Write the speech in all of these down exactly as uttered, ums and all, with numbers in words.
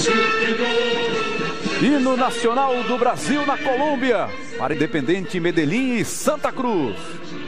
Hino nacional do Brasil na Colômbia, para Independiente Medellín e Santa Cruz.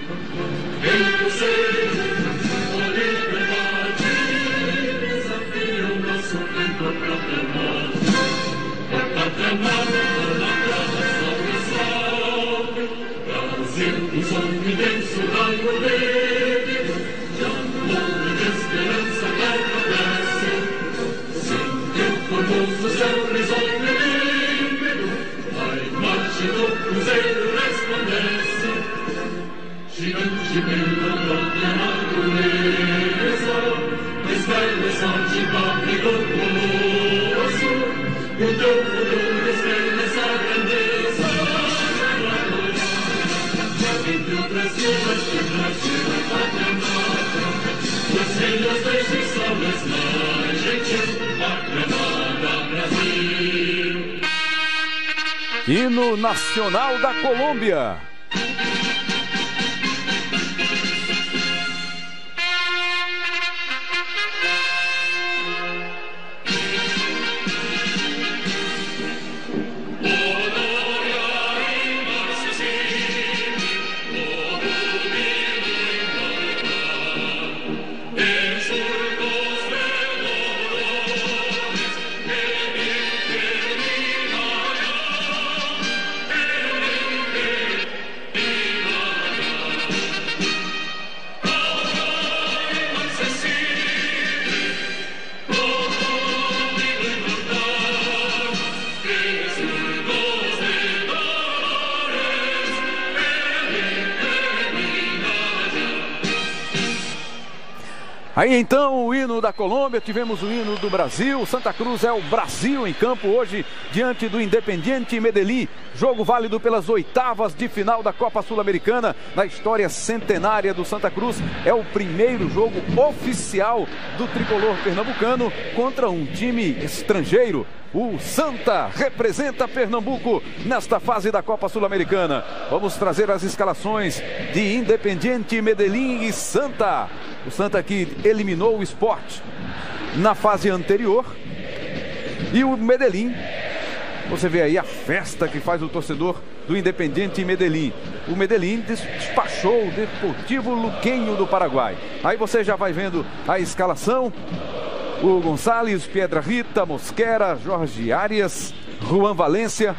Gigante pela própria natureza, estrela gigante glorioso, e o teu futuro estrela essa grandeza. Entre o Brasil, este Brasil é pátria amada, os filhos destes solos na gente, aclamada Brasil. Hino nacional da Colômbia. Aí então o hino da Colômbia, tivemos o hino do Brasil. Santa Cruz é o Brasil em campo hoje diante do Independiente Medellín. Jogo válido pelas oitavas de final da Copa Sul-Americana. Na história centenária do Santa Cruz, é o primeiro jogo oficial do tricolor pernambucano contra um time estrangeiro. O Santa representa Pernambuco nesta fase da Copa Sul-Americana. Vamos trazer as escalações de Independiente Medellín e Santa. O Santa que eliminou o Sport na fase anterior. E o Medellín, você vê aí a festa que faz o torcedor do Independiente Medellín. O Medellín despachou o Deportivo Luquenho do Paraguai. Aí você já vai vendo a escalação. O Gonçalves, Piedra Rita, Mosquera, Jorge Arias, Juan Valência,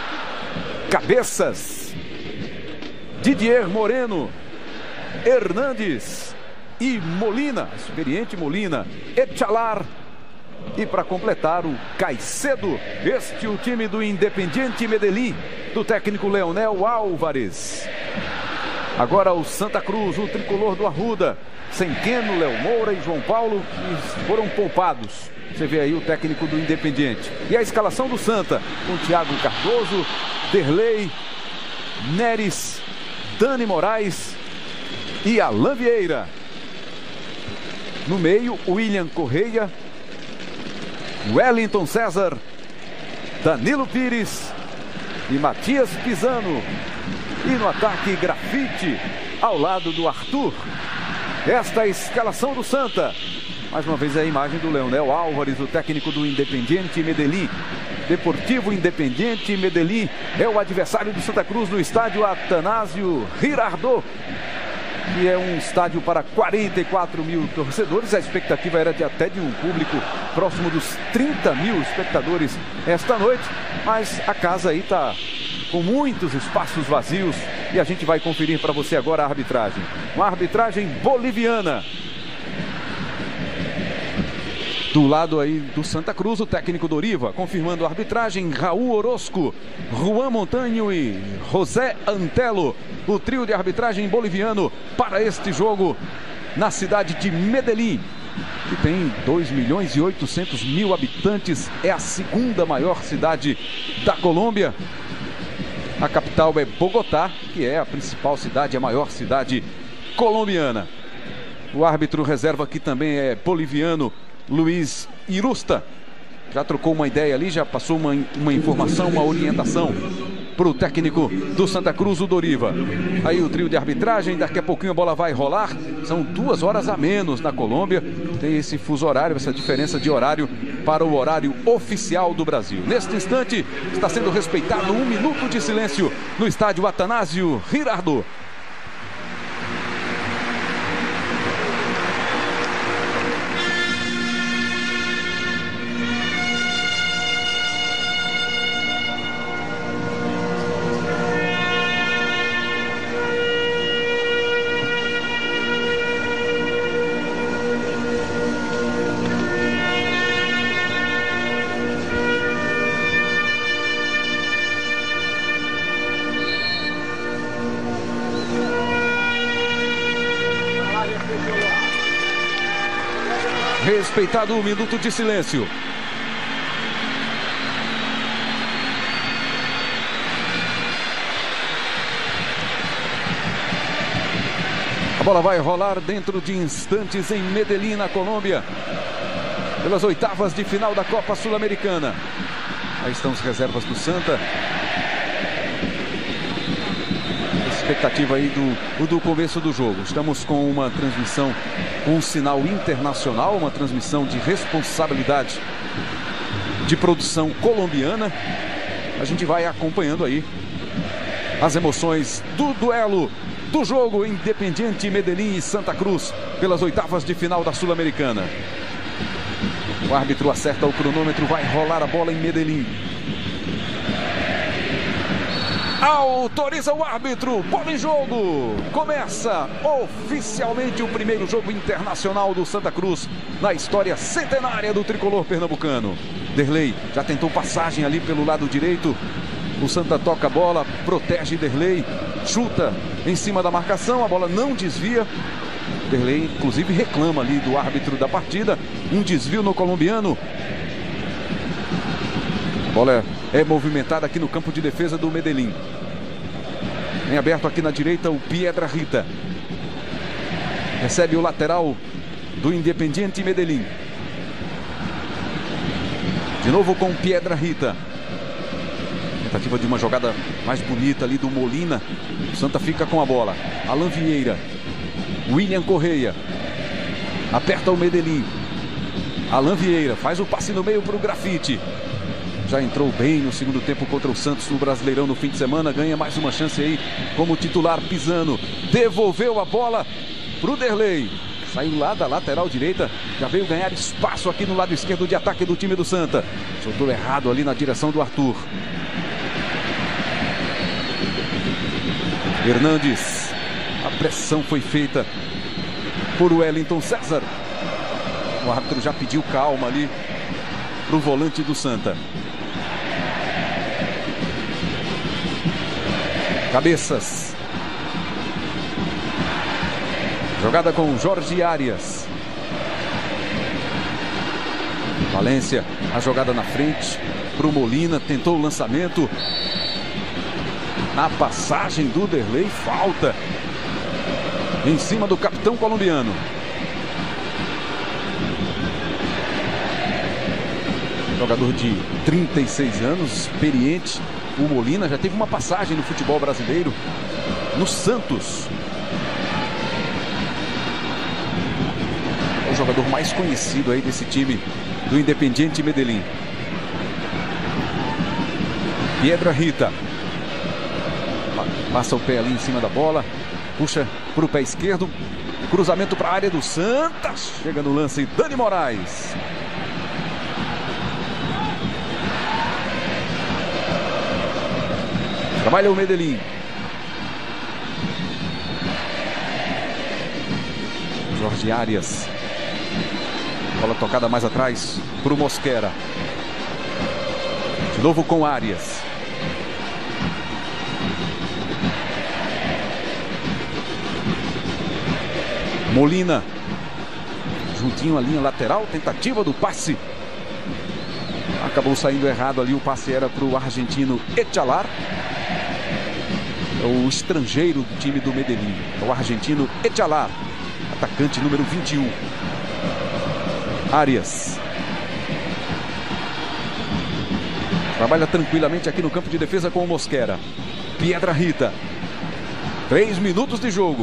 Cabeças, Didier Moreno, Hernandes e Molina, experiente Molina, Echalar e para completar o Caicedo. Este é o time do Independiente Medellín, do técnico Leonel Álvares. Agora o Santa Cruz, o tricolor do Arruda, sem Queno, Léo Moura e João Paulo, que foram poupados. Você vê aí o técnico do Independiente. E a escalação do Santa, com Thiago Cardoso, Derlei, Neres, Dani Moraes e Alain Vieira. No meio, William Correia, Wellington César, Danilo Pires e Matias Pisano. E no ataque, Grafite ao lado do Arthur. Esta é a escalação do Santa. Mais uma vez a imagem do Leonel Álvares, o técnico do Independiente Medellín. Deportivo Independiente Medellín é o adversário do Santa Cruz no estádio Atanásio Girardot, que é um estádio para quarenta e quatro mil torcedores. A expectativa era de até de um público próximo dos trinta mil espectadores esta noite, mas a casa aí está com muitos espaços vazios e a gente vai conferir para você agora a arbitragem. Uma arbitragem boliviana. Do lado aí do Santa Cruz, o técnico Doriva, confirmando a arbitragem, Raul Orozco, Juan Montanho e José Antelo. O trio de arbitragem boliviano para este jogo na cidade de Medellín, que tem dois milhões e oitocentos mil habitantes. É a segunda maior cidade da Colômbia. A capital é Bogotá, que é a principal cidade, a maior cidade colombiana. O árbitro reserva aqui também é boliviano, Luiz Irusta. Já trocou uma ideia ali, já passou uma, uma informação, uma orientação para o técnico do Santa Cruz, o Doriva. Aí o trio de arbitragem, daqui a pouquinho a bola vai rolar. São duas horas a menos na Colômbia. Tem esse fuso horário, essa diferença de horário para o horário oficial do Brasil. Neste instante está sendo respeitado um minuto de silêncio no estádio Atanásio Girardot. Respeitado um minuto de silêncio. A bola vai rolar dentro de instantes em Medellín, na Colômbia, pelas oitavas de final da Copa Sul-Americana. Aí estão as reservas do Santa. Expectativa aí do, do começo do jogo. Estamos com uma transmissão com um sinal internacional, uma transmissão de responsabilidade de produção colombiana. A gente vai acompanhando aí as emoções do duelo do jogo Independiente Medellín e Santa Cruz pelas oitavas de final da Sul-Americana. O árbitro acerta o cronômetro, vai rolar a bola em Medellín. Autoriza o árbitro, bola em jogo. Começa oficialmente o primeiro jogo internacional do Santa Cruz na história centenária do tricolor pernambucano. Derlei já tentou passagem ali pelo lado direito. O Santa toca a bola, protege Derlei, chuta em cima da marcação, a bola não desvia. Derlei inclusive reclama ali do árbitro da partida, um desvio no colombiano. A bola é movimentada aqui no campo de defesa do Medellín. Em aberto aqui na direita o Piedrahita. Recebe o lateral do Independiente Medellín. De novo com o Piedrahita. Tentativa de uma jogada mais bonita ali do Molina. O Santa fica com a bola. Alan Vieira. William Correia. Aperta o Medellín. Alan Vieira faz o passe no meio para o Grafite. Já entrou bem no segundo tempo contra o Santos no Brasileirão no fim de semana. Ganha mais uma chance aí como titular Pisano. Devolveu a bola para o Derlei. Saiu lá da lateral direita. Já veio ganhar espaço aqui no lado esquerdo de ataque do time do Santa. Soltou errado ali na direção do Arthur. Hernandes. A pressão foi feita por Wellington César. O árbitro já pediu calma ali para o volante do Santa. Cabeças. Jogada com Jorge Arias. Valência, a jogada na frente para o Molina, tentou o lançamento. Na passagem do Derlei, falta em cima do capitão colombiano. Jogador de trinta e seis anos, experiente. O Molina já teve uma passagem no futebol brasileiro, no Santos. É o jogador mais conhecido aí desse time do Independiente Medellín. Piedrahita. Passa o pé ali em cima da bola. Puxa para o pé esquerdo. Cruzamento para a área do Santa. Chega no lance Dani Moraes. Trabalha o Medellín. Jorge Arias. Bola tocada mais atrás para o Mosquera. De novo com Arias. Molina. Juntinho à linha lateral. Tentativa do passe. Acabou saindo errado ali. O passe era para o argentino Echalar. É o estrangeiro do time do Medellín. É o argentino Echalar. Atacante número vinte e um. Arias. Trabalha tranquilamente aqui no campo de defesa com o Mosquera. Piedrahita. Três minutos de jogo.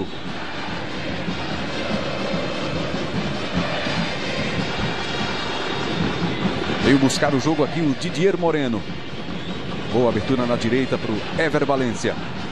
Veio buscar o jogo aqui o Didier Moreno. Boa abertura na direita para o Ever Valência.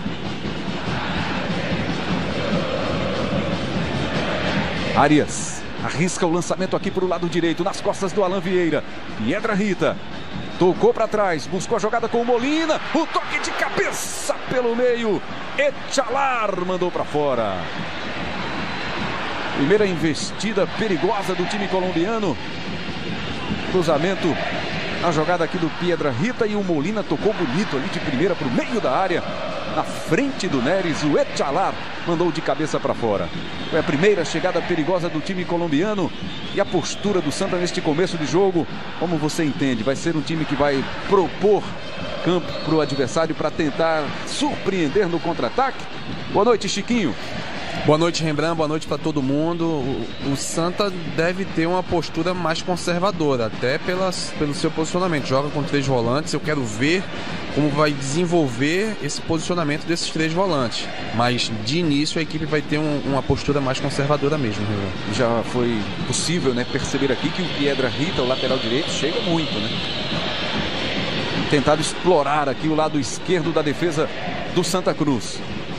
Arias arrisca o lançamento aqui para o lado direito, nas costas do Alan Vieira. Piedrahita tocou para trás, buscou a jogada com o Molina. O toque de cabeça pelo meio. Etchalar mandou para fora. Primeira investida perigosa do time colombiano. Cruzamento na jogada aqui do Piedrahita e o Molina tocou bonito ali de primeira para o meio da área. Na frente do Neres, o Etchalar mandou de cabeça para fora. Foi a primeira chegada perigosa do time colombiano. E a postura do Santa neste começo de jogo, como você entende, vai ser um time que vai propor campo para o adversário para tentar surpreender no contra-ataque? Boa noite, Chiquinho. Boa noite, Rembrandt, boa noite para todo mundo. O, o Santa deve ter uma postura mais conservadora, até pelas, pelo seu posicionamento. Joga com três volantes, eu quero ver como vai desenvolver esse posicionamento desses três volantes. Mas de início a equipe vai ter um, uma postura mais conservadora mesmo, Rembrandt. Já foi possível, né, perceber aqui que o Piedrahita, o lateral direito, chega muito, né? Tentado explorar aqui o lado esquerdo da defesa do Santa Cruz.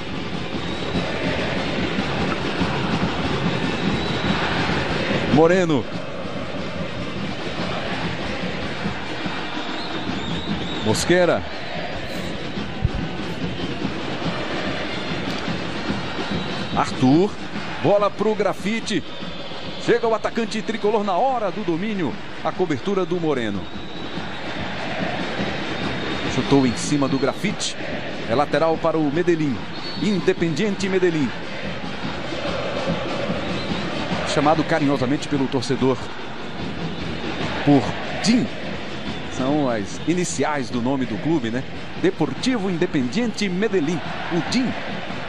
Moreno. Mosquera. Arthur. Bola para o Grafite. Chega o atacante tricolor na hora do domínio. A cobertura do Moreno. Chutou em cima do Grafite. É lateral para o Medellín. Independiente Medellín. Chamado carinhosamente pelo torcedor por D I M. São as iniciais do nome do clube, né? Deportivo Independiente Medellín, o D I M.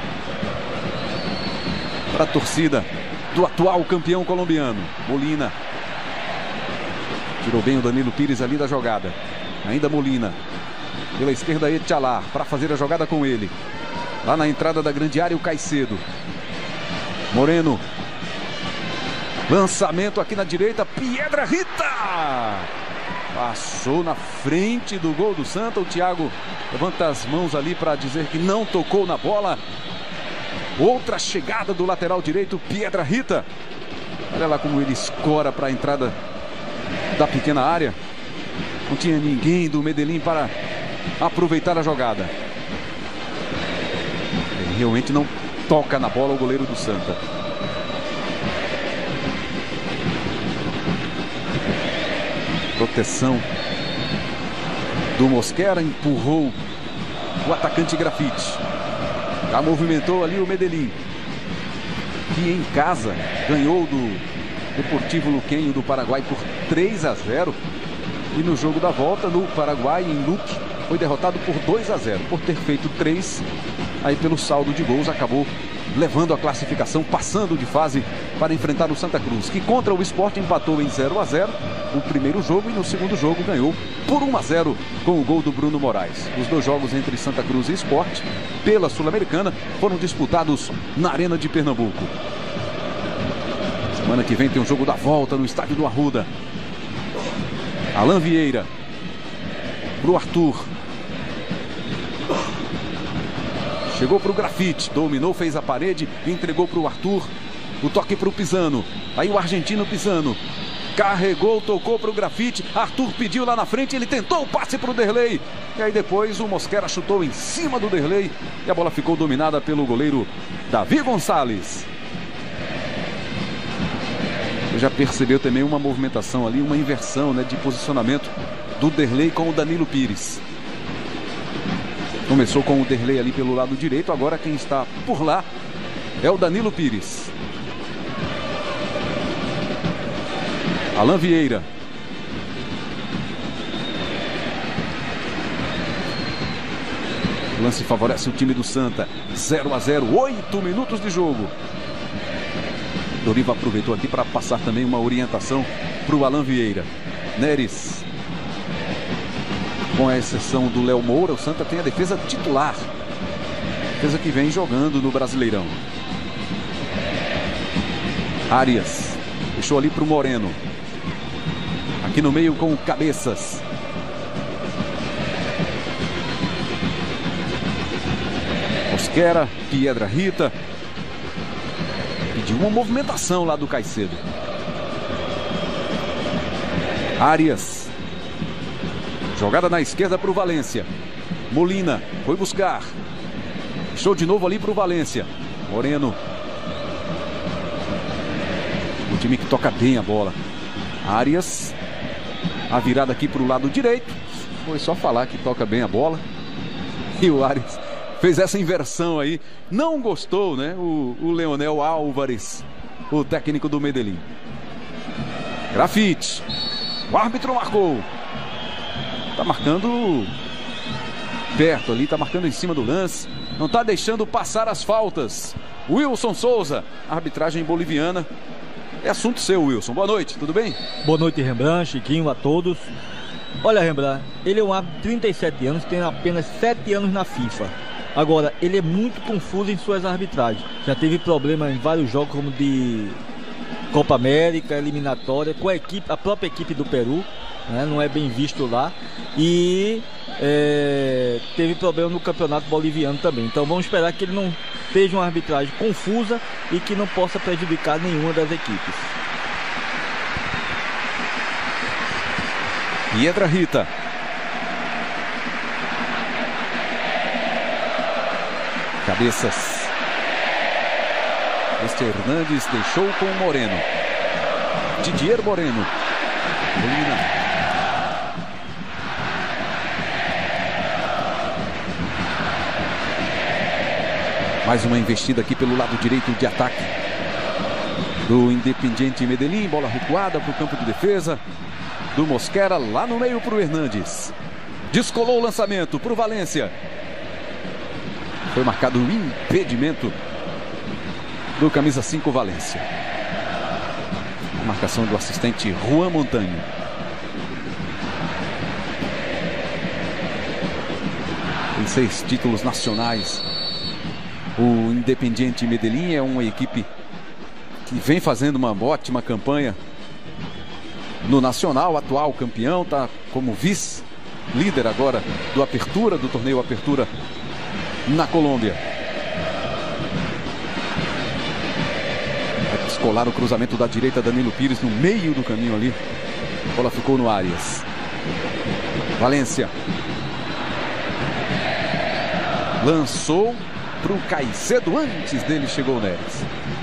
Para a torcida do atual campeão colombiano. Molina. Tirou bem o Danilo Pires ali da jogada. Ainda Molina. Pela esquerda, Etchalar para fazer a jogada com ele. Lá na entrada da grande área, o Caicedo. Moreno. Lançamento aqui na direita, Piedrahita! Passou na frente do gol do Santa. O Thiago levanta as mãos ali para dizer que não tocou na bola. Outra chegada do lateral direito, Piedrahita. Olha lá como ele escora para a entrada da pequena área. Não tinha ninguém do Medellín para aproveitar a jogada. Ele realmente não toca na bola o goleiro do Santa. Proteção do Mosquera, empurrou o atacante Grafite. Já movimentou ali o Medellín, que em casa ganhou do Deportivo Luquenho do Paraguai por três a zero. E no jogo da volta no Paraguai, em Luque, foi derrotado por dois a zero. Por ter feito três, aí pelo saldo de gols acabou levando a classificação, passando de fase para enfrentar o Santa Cruz, que contra o Sport empatou em zero a zero o primeiro jogo e no segundo jogo ganhou por um a zero com o gol do Bruno Moraes. Os dois jogos entre Santa Cruz e Sport pela Sul-Americana foram disputados na Arena de Pernambuco. Semana que vem tem um jogo da volta no estádio do Arruda. Alan Vieira pro Arthur. Chegou para o Grafite, dominou, fez a parede, entregou para o Arthur. O toque para o Pisano. Aí o argentino Pisano carregou, tocou para o Grafite. Arthur pediu lá na frente, ele tentou o passe para o Derlei. E aí depois o Mosquera chutou em cima do Derlei. E a bola ficou dominada pelo goleiro Davi Gonçalves. Você já percebeu também uma movimentação ali, uma inversão, né, de posicionamento do Derlei com o Danilo Pires. Começou com o Derlei ali pelo lado direito. Agora quem está por lá é o Danilo Pires. Alan Vieira. O lance favorece o time do Santa. zero a zero, oito minutos de jogo. Doriva aproveitou aqui para passar também uma orientação para o Alan Vieira. Neres. Com a exceção do Léo Moura, o Santa tem a defesa titular. Defesa que vem jogando no Brasileirão. Arias. Deixou ali para o Moreno. Aqui no meio com o Cabeças. Mosquera, Piedra Rita. Pediu uma movimentação lá do Caicedo. Arias. Jogada na esquerda para o Valência. Molina foi buscar. Deixou de novo ali para o Valência. Moreno. O time que toca bem a bola. Arias. A virada aqui para o lado direito. Foi só falar que toca bem a bola. E o Arias fez essa inversão aí. Não gostou, né? O, o Leonel Álvares, o técnico do Medellín. Grafite. O árbitro marcou. Tá marcando perto ali, tá marcando em cima do lance. Não tá deixando passar as faltas. Wilson Souza, arbitragem boliviana. É assunto seu, Wilson. Boa noite, tudo bem? Boa noite, Rembrandt, Chiquinho, a todos. Olha, Rembrandt, ele é um árbitro de trinta e sete anos, tem apenas sete anos na FIFA. Agora, ele é muito confuso em suas arbitragens. Já teve problema em vários jogos, como de Copa América, eliminatória, com a equipe, a própria equipe do Peru, né? Não é bem visto lá. E é, teve problema no campeonato boliviano também. Então vamos esperar que ele não esteja uma arbitragem confusa e que não possa prejudicar nenhuma das equipes. Piedra Rita. Cabeças. Este Hernandes deixou com o Moreno. Didier Moreno. Molina. Mais uma investida aqui pelo lado direito de ataque do Independiente Medellín. Bola recuada para o campo de defesa do Mosquera. Lá no meio para o Hernandes. Descolou o lançamento para o Valência. Foi marcado o impedimento do camisa cinco Valência. A marcação do assistente Juan Montanho. Tem seis títulos nacionais. O Independiente Medellín é uma equipe que vem fazendo uma ótima campanha no Nacional, atual campeão, está como vice-líder agora do Apertura, do torneio Apertura na Colômbia. Vai descolar o cruzamento da direita, Danilo Pires no meio do caminho ali. A bola ficou no Arias. Valência. Lançou para o Caicedo, antes dele chegou o Neres.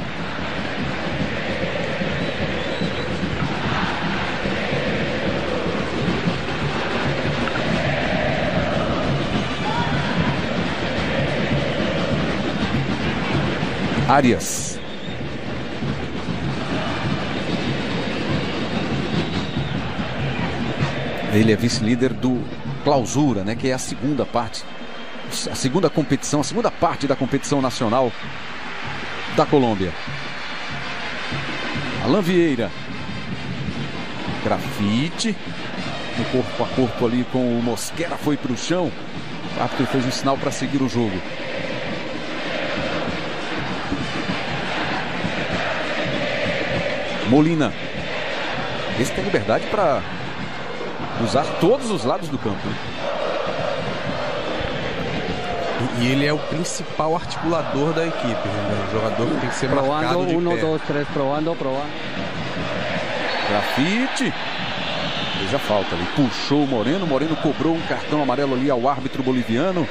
Arias. Ele é vice-líder do Clausura, né, que é a segunda parte, a segunda competição, a segunda parte da competição nacional da Colômbia. Alan Vieira. Grafite. No corpo a corpo ali com o Mosquera, foi para o chão. O árbitro fez um sinal para seguir o jogo. Molina. Esse tem liberdade para usar todos os lados do campo, né? E ele é o principal articulador da equipe, né? O jogador que tem que ser marcado de um, pé. dois, três, provando, provando. Grafite. Fez a falta ali. Puxou o Moreno. Moreno cobrou um cartão amarelo ali ao árbitro boliviano.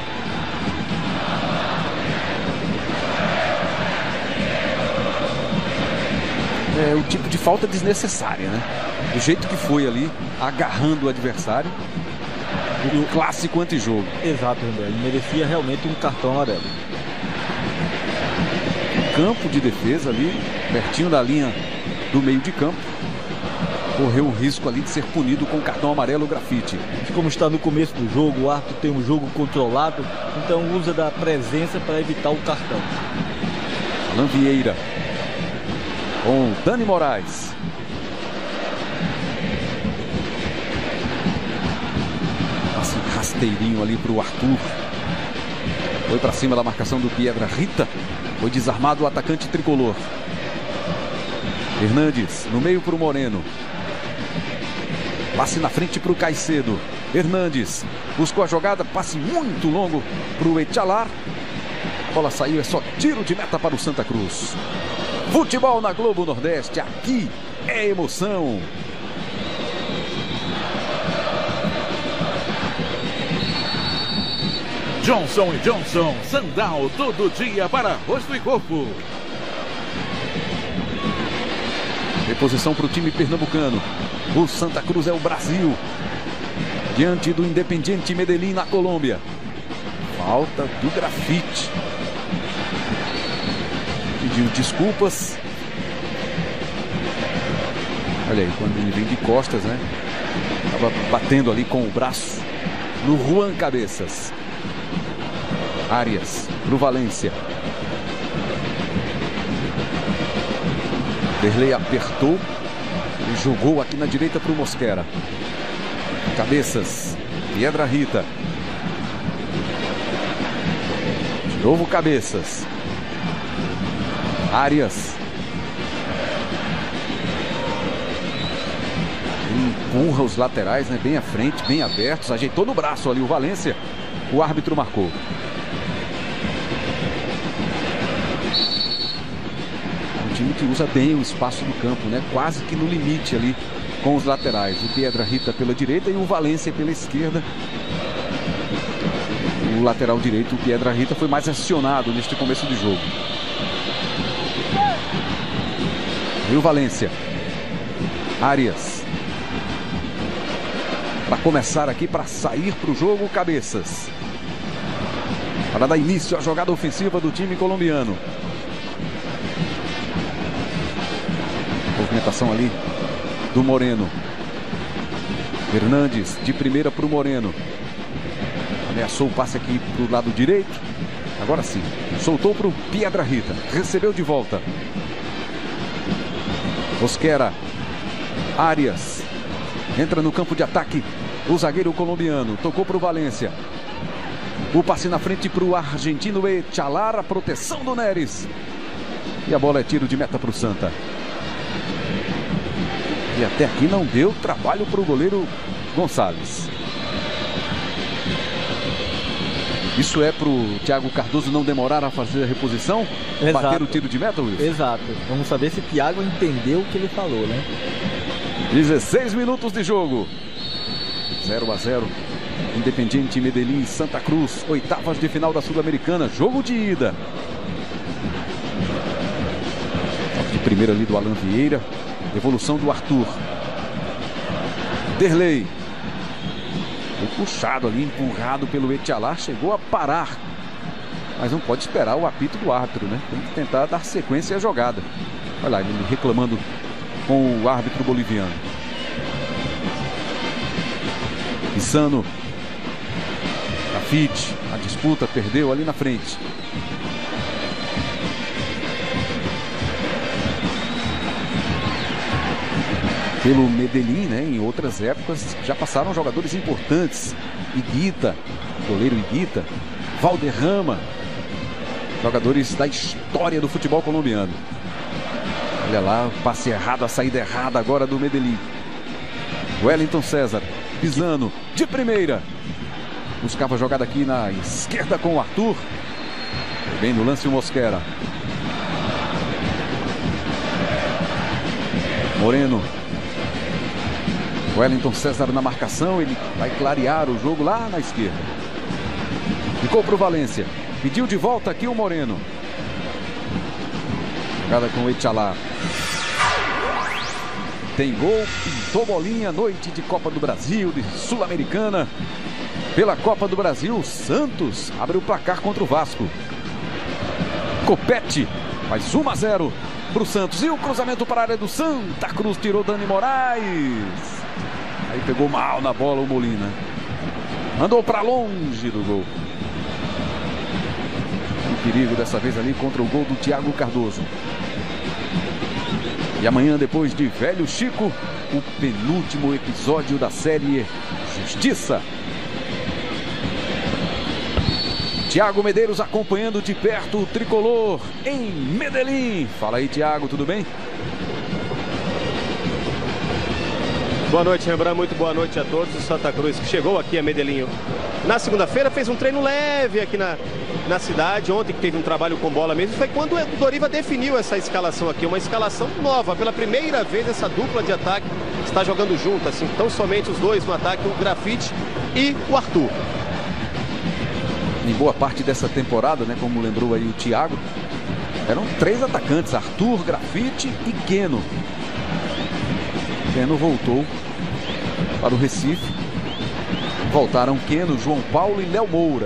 É o tipo de falta desnecessária, né? Do jeito que foi ali, agarrando o adversário. O clássico antijogo. Exato, André. Ele merecia realmente um cartão amarelo. Campo de defesa ali, pertinho da linha do meio de campo. Correu o risco ali de ser punido com cartão amarelo. Grafite. Como está no começo do jogo, o árbitro tem um jogo controlado, então usa da presença para evitar o cartão. Alan Vieira. Com Dani Moraes. Rasteirinho ali para o Arthur. Foi para cima da marcação do Piedra Rita. Foi desarmado o atacante tricolor. Hernandes no meio para o Moreno. Passe na frente para o Caicedo. Hernandes buscou a jogada, passe muito longo para o Etchalar. A bola saiu, é só tiro de meta para o Santa Cruz. Futebol na Globo Nordeste, aqui é emoção. Johnson e Johnson, Sandal todo dia para rosto e corpo. Reposição para o time pernambucano. O Santa Cruz é o Brasil diante do Independiente Medellín na Colômbia. Falta do Grafite. Pediu desculpas. Olha aí, quando ele vem de costas, né? Estava batendo ali com o braço no Juan Cabeças. Arias pro Valência. Derlei apertou e jogou aqui na direita para o Mosquera. Cabeças, Piedra Rita. De novo Cabeças. Arias. Ele empurra os laterais, né, bem à frente, bem abertos. Ajeitou no braço ali o Valência. O árbitro marcou. Um time que usa bem o espaço do campo, né? Quase que no limite ali com os laterais. O Piedra Rita pela direita e o Valência pela esquerda. O lateral direito, o Piedra Rita, foi mais acionado neste começo de jogo. E o Valência. Arias. Para começar aqui, para sair para o jogo, Cabeças. Para dar início à jogada ofensiva do time colombiano. Movimentação ali do Moreno. Hernandes de primeira para o Moreno. Ameaçou o passe aqui para o lado direito. Agora sim, soltou para o Piedra Rita. Recebeu de volta. Mosquera. Arias. Entra no campo de ataque o zagueiro colombiano. Tocou para o Valência. O passe na frente para o argentino Etchalar. A proteção do Neres. E a bola é tiro de meta para o Santa. E até aqui não deu trabalho para o goleiro Gonçalves. Isso é para o Thiago Cardoso não demorar a fazer a reposição? Exato. Bater o tiro de meta, Wilson? Exato. Vamos saber se o Thiago entendeu o que ele falou, né? dezesseis minutos de jogo. zero a zero. Independiente Medellín, Santa Cruz. Oitavas de final da Sul-Americana. Jogo de ida. De primeira ali do Alan Vieira. Evolução do Arthur. Derlei. Foi puxado ali, empurrado pelo Etchalar. Chegou a parar. Mas não pode esperar o apito do árbitro, né? Tem que tentar dar sequência à jogada. Olha lá, ele reclamando com o árbitro boliviano. Insano. Grafite. A disputa perdeu ali na frente. Pelo Medellín, né? Em outras épocas já passaram jogadores importantes. Higuita, goleiro Higuita, Valderrama, jogadores da história do futebol colombiano. Olha lá, o passe errado, a saída errada agora do Medellín. Wellington César, pisando de primeira. Buscava a jogada aqui na esquerda com o Arthur. Bem no lance o Mosquera. Moreno. Wellington César na marcação, ele vai clarear o jogo lá na esquerda. Ficou para o Valência. Pediu de volta aqui o Moreno. Jogada com o Etchalar. Tem gol, pintou bolinha, noite de Copa do Brasil, de Sul-Americana. Pela Copa do Brasil, o Santos abre o placar contra o Vasco. Copete faz um a zero para o Santos. E o cruzamento para a área do Santa Cruz, tirou Dani Moraes. Aí pegou mal na bola o Molina. Mandou para longe do gol. Um perigo dessa vez ali contra o gol do Thiago Cardoso. E amanhã, depois de Velho Chico, o penúltimo episódio da série Justiça. Tiago Medeiros acompanhando de perto o tricolor em Medellín. Fala aí, Tiago, tudo bem? Boa noite, Rembrandt, muito boa noite a todos. O Santa Cruz que chegou aqui a Medellín na segunda-feira, fez um treino leve aqui na, na cidade. Ontem que teve um trabalho com bola mesmo, foi quando o Doriva definiu essa escalação aqui, uma escalação nova. Pela primeira vez essa dupla de ataque está jogando junto, assim, tão somente os dois no ataque, o Grafite e o Arthur. Em boa parte dessa temporada, né, como lembrou aí o Thiago, eram três atacantes, Arthur, Grafite e Keno. Keno voltou para o Recife. Voltaram Keno, João Paulo e Léo Moura.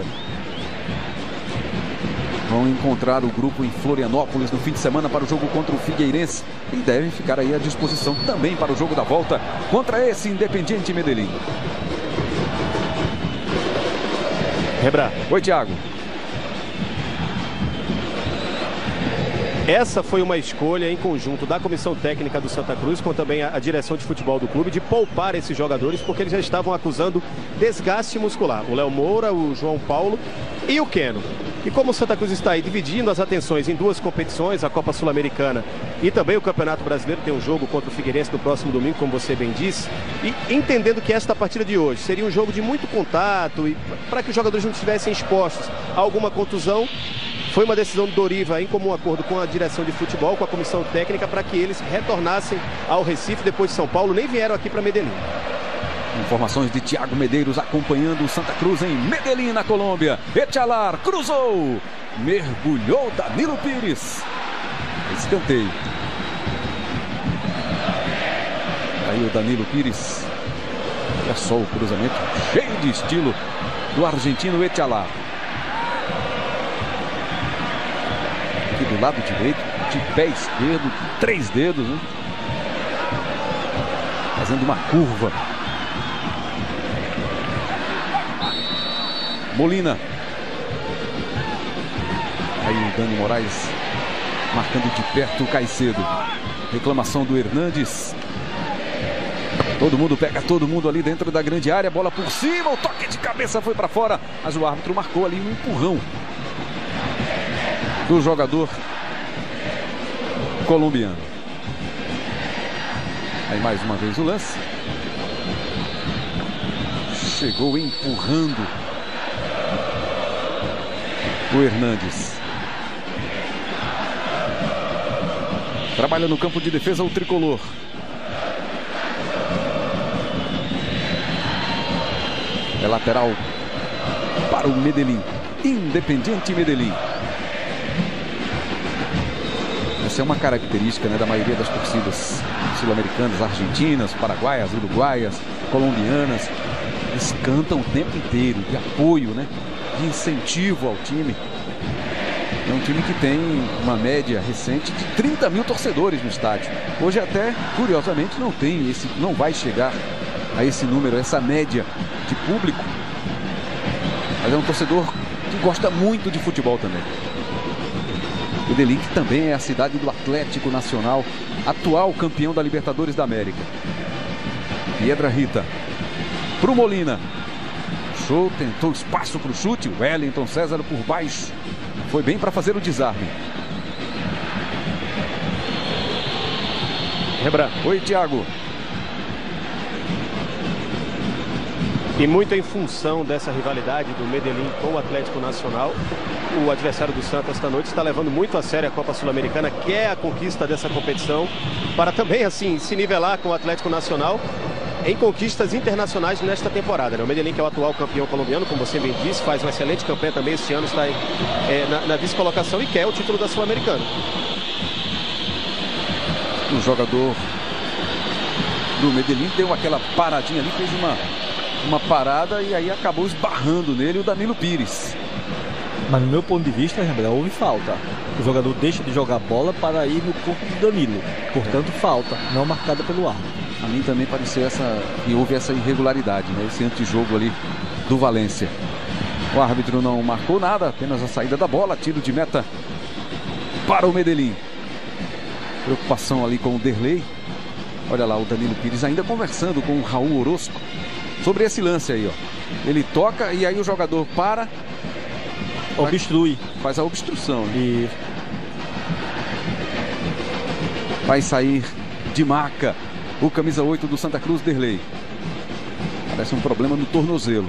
Vão encontrar o grupo em Florianópolis no fim de semana para o jogo contra o Figueirense e devem ficar aí à disposição também para o jogo da volta contra esse Independiente Medellín. Rebra. Oi, Thiago. Essa foi uma escolha em conjunto da comissão técnica do Santa Cruz, com também a, a direção de futebol do clube, de poupar esses jogadores, porque eles já estavam acusando desgaste muscular. O Léo Moura, o João Paulo e o Keno. E como o Santa Cruz está aí dividindo as atenções em duas competições, a Copa Sul-Americana e também o Campeonato Brasileiro, tem um jogo contra o Figueirense no próximo domingo, como você bem disse, e entendendo que esta partida de hoje seria um jogo de muito contato e para que os jogadores não estivessem expostos a alguma contusão, foi uma decisão do Doriva em comum acordo com a direção de futebol, com a comissão técnica, para que eles retornassem ao Recife depois de São Paulo, nem vieram aqui para Medellín. Informações de Tiago Medeiros acompanhando o Santa Cruz em Medellín, na Colômbia. Echalar cruzou, mergulhou Danilo Pires. Escanteio. Aí o Danilo Pires. Olha só o cruzamento cheio de estilo do argentino Echalar. Aqui do lado direito, de pé esquerdo, três dedos, né? Fazendo uma curva. Molina. Aí o Dani Moraes marcando de perto o Caicedo. Reclamação do Hernandes. Todo mundo pega todo mundo ali dentro da grande área. Bola por cima, o toque de cabeça foi para fora. Mas o árbitro marcou ali um empurrão do jogador colombiano. Aí mais uma vez o lance. Chegou empurrando o Hernandes. Trabalha no campo de defesa o tricolor. É lateral para o Medellín. Independiente Medellín. Essa é uma característica, né, da maioria das torcidas sul-americanas, argentinas, paraguaias, uruguaias, colombianas. Eles cantam o tempo inteiro de apoio, né, de incentivo ao time. É um time que tem uma média recente de trinta mil torcedores no estádio. Hoje até, curiosamente, não tem esse, não vai chegar a esse número, essa média de público. Mas é um torcedor que gosta muito de futebol também. Medellín, que também é a cidade do Atlético Nacional, atual campeão da Libertadores da América. Piedra Rita pro Molina. Show, tentou espaço para o chute. Wellington César por baixo. Foi bem para fazer o desarme. Rebra. Oi, Thiago. E muito em função dessa rivalidade do Medellín com o Atlético Nacional, o adversário do Santos esta noite está levando muito a sério a Copa Sul-Americana, que é a conquista dessa competição, para também assim se nivelar com o Atlético Nacional em conquistas internacionais nesta temporada, né? O Medellín, que é o atual campeão colombiano, como você bem disse, faz uma excelente campanha também este ano, está é, na, na vice-colocação e quer o título da Sul-Americana. O jogador do Medellín deu aquela paradinha ali, fez uma, uma parada e aí acabou esbarrando nele o Danilo Pires. Mas no meu ponto de vista, houve falta. O jogador deixa de jogar bola para ir no corpo do Danilo. Portanto, falta, não marcada pelo árbitro. A mim também pareceu essa, e houve essa irregularidade, né? Esse antijogo ali do Valência. O árbitro não marcou nada, apenas a saída da bola, tiro de meta para o Medellín. Preocupação ali com o Derlei. Olha lá o Danilo Pires ainda conversando com o Raul Orozco sobre esse lance aí, ó. Ele toca e aí o jogador para obstrui. Faz a obstrução. Né? E vai sair de maca o camisa oito do Santa Cruz, Derlei. Parece um problema no tornozelo.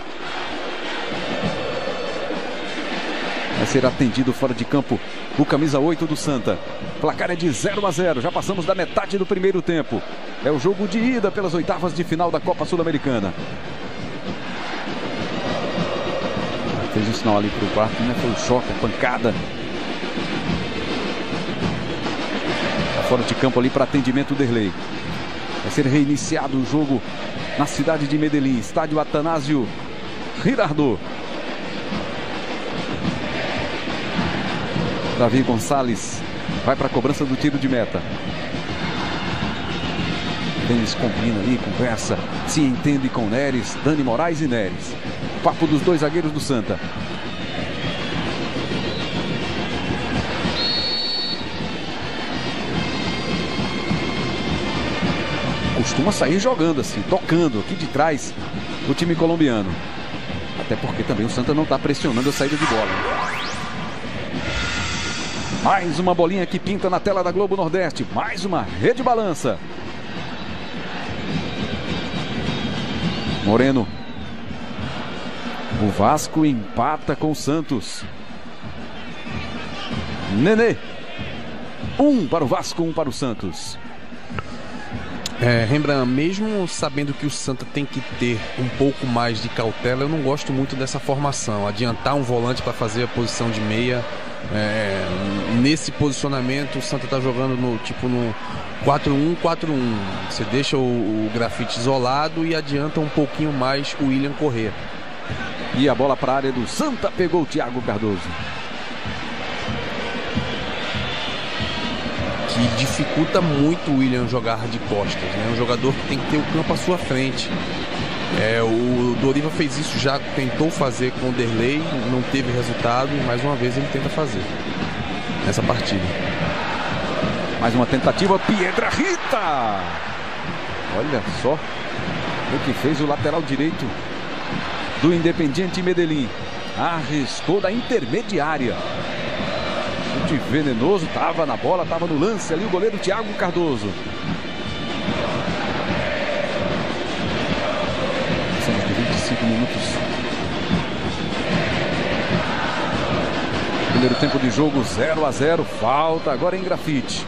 Vai ser atendido fora de campo o camisa oito do Santa. Placar é de zero a zero. Já passamos da metade do primeiro tempo. É o jogo de ida pelas oitavas de final da Copa Sul-Americana. Fez um sinal ali para o quarto, né? Foi o choque, a pancada. Tá fora de campo ali para atendimento Derlei. Vai ser reiniciado o jogo na cidade de Medellín. Estádio Atanásio Girardot. Davi Gonçalves vai para a cobrança do tiro de meta. Denis combina ali, conversa, se entende com Neres, Dani Moraes e Neres. Papo dos dois zagueiros do Santa. Costuma sair jogando assim, tocando aqui de trás o time colombiano. Até porque também o Santa não está pressionando a saída de bola. Mais uma bolinha que pinta na tela da Globo Nordeste. Mais uma rede balança. Moreno. O Vasco empata com o Santos. Nenê. Um para o Vasco, um para o Santos. É, Rembrandt, mesmo sabendo que o Santa tem que ter um pouco mais de cautela, eu não gosto muito dessa formação. Adiantar um volante para fazer a posição de meia. É, nesse posicionamento o Santa está jogando no tipo no quatro um quatro um. Você deixa o, o Grafite isolado e adianta um pouquinho mais o William correr. E a bola para a área do Santa, pegou o Thiago Cardoso. Que dificulta muito o William jogar de costas, né? Um jogador que tem que ter o campo à sua frente. É, o Doriva fez isso já, tentou fazer com o Derlei, não teve resultado e mais uma vez ele tenta fazer nessa partida. Mais uma tentativa, Piedrahita. Olha só o que fez o lateral direito do Independiente Medellín. Arriscou da intermediária. Chute venenoso, estava na bola, estava no lance ali o goleiro Thiago Cardoso. vinte e cinco minutos. Primeiro tempo de jogo zero a zero. Falta agora em Grafite.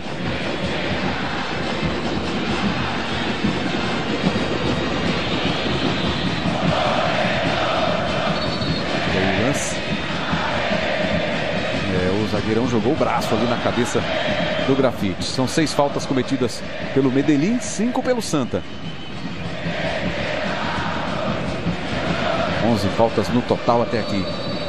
E aí o lance. É, o zagueirão jogou o braço ali na cabeça do Grafite. São seis faltas cometidas pelo Medellín, cinco pelo Santa. onze faltas no total até aqui.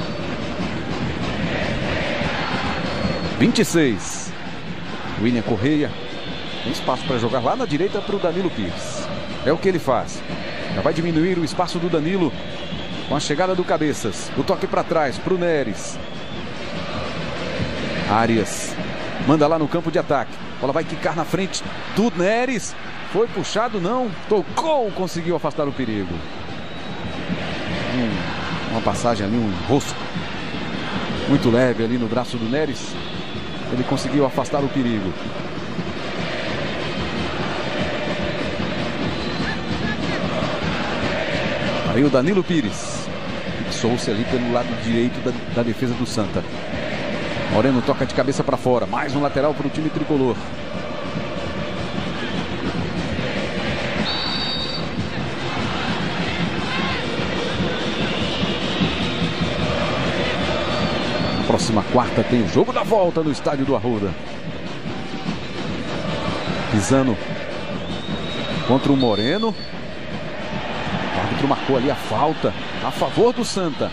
vinte e seis. William Correia. Tem espaço para jogar lá na direita para o Danilo Pires. É o que ele faz. Já vai diminuir o espaço do Danilo com a chegada do Cabeças. O toque para trás para o Neres. Arias manda lá no campo de ataque. A bola vai quicar na frente do Neres. Foi puxado, não. Tocou, conseguiu afastar o perigo. Um, uma passagem ali, um enrosco muito leve ali no braço do Neres. Ele conseguiu afastar o perigo. Aí o Danilo Pires fixou-se ali pelo lado direito da, da defesa do Santa. Moreno toca de cabeça para fora. Mais um lateral para o time tricolor. Próxima quarta tem o jogo da volta no estádio do Arruda. Pisano contra o Moreno. O árbitro marcou ali a falta a favor do Santa.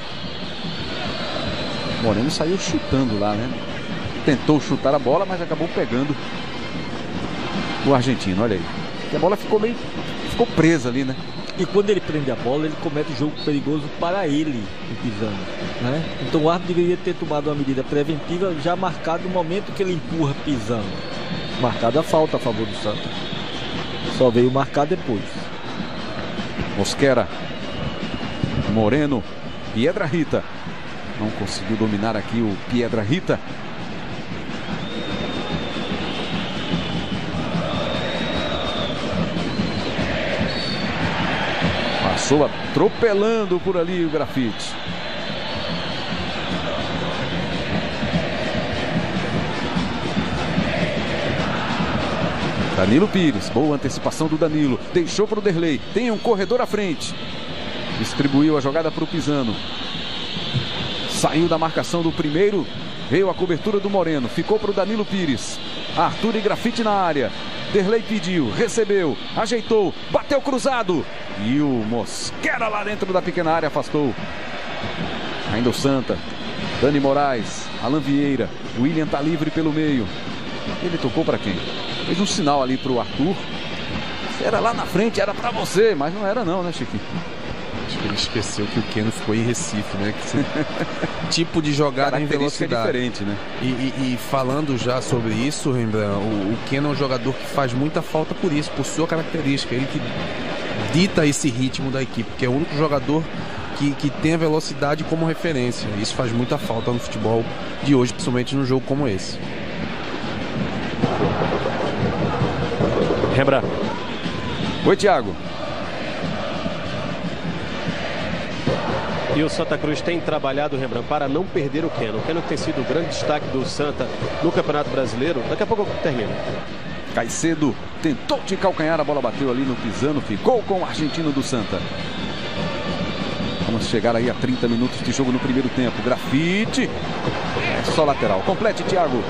O Moreno saiu chutando lá, né? Tentou chutar a bola, mas acabou pegando o argentino, olha aí. E a bola ficou meio... ficou presa ali, né? E quando ele prende a bola, ele comete um jogo perigoso para ele, o Pisano, né? Então o árbitro deveria ter tomado uma medida preventiva já marcado no momento que ele empurra Pisano. Marcada a falta a favor do Santa. Só veio marcar depois. Mosquera, Moreno, Piedrahita. Não conseguiu dominar aqui o Piedra Rita. Passou atropelando por ali o Grafite. Danilo Pires, boa antecipação do Danilo. Deixou para o Derlei, tem um corredor à frente. Distribuiu a jogada para o Pisano. Saiu da marcação do primeiro. Veio a cobertura do Moreno. Ficou para o Danilo Pires. Arthur e Grafite na área. Derlei pediu, recebeu, ajeitou, bateu cruzado. E o Mosquera lá dentro da pequena área afastou. Ainda o Santa. Dani Moraes, Alan Vieira. William tá livre pelo meio. Ele tocou para quem? Fez um sinal ali para o Arthur. Era lá na frente, era para você, mas não era não, né, Chiquinho? Acho que ele esqueceu que o Keno ficou em Recife, né? Esse tipo de jogada em velocidade. É diferente, né? E, e, e falando já sobre isso, Rembrandt, o, o Keno é um jogador que faz muita falta por isso, por sua característica. Ele que dita esse ritmo da equipe, que é o único jogador que, que tem a velocidade como referência. Isso faz muita falta no futebol de hoje, principalmente num jogo como esse. Rembrandt. Oi, Thiago. E o Santa Cruz tem trabalhado, Rembrandt, para não perder o Keno. O Keno tem sido o grande destaque do Santa no Campeonato Brasileiro. Daqui a pouco eu termino. Caicedo tentou de calcanhar, a bola bateu ali no Pisano, ficou com o argentino do Santa. Vamos chegar aí a trinta minutos de jogo no primeiro tempo. Grafite. É só lateral. Complete, Thiago.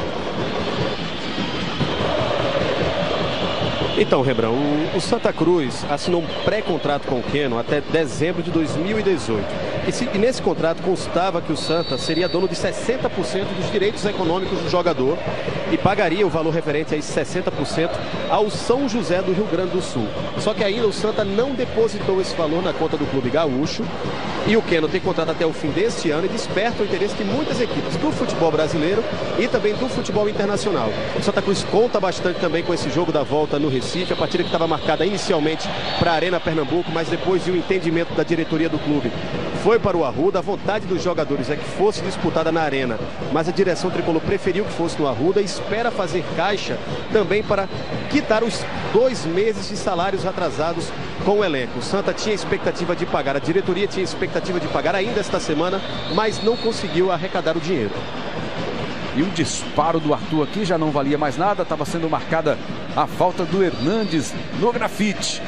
Então, Rembrandt, o, o Santa Cruz assinou um pré-contrato com o Keno até dezembro de dois mil e dezoito. E, se, e nesse contrato constava que o Santa seria dono de sessenta por cento dos direitos econômicos do jogador e pagaria o valor referente a esses sessenta por cento ao São José do Rio Grande do Sul. Só que ainda o Santa não depositou esse valor na conta do clube gaúcho e o Keno tem contrato até o fim deste ano e desperta o interesse de muitas equipes do futebol brasileiro e também do futebol internacional. O Santa Cruz conta bastante também com esse jogo da volta no Recife, a partida que estava marcada inicialmente para a Arena Pernambuco, mas depois de um entendimento da diretoria do clube, foi para o Arruda. A vontade dos jogadores é que fosse disputada na Arena, mas a direção tricolor preferiu que fosse no Arruda e espera fazer caixa também para quitar os dois meses de salários atrasados com o elenco. O Santa tinha expectativa de pagar, a diretoria tinha expectativa de pagar ainda esta semana, mas não conseguiu arrecadar o dinheiro. E o disparo do Arthur aqui já não valia mais nada, estava sendo marcada a falta do Hernandes no Grafite.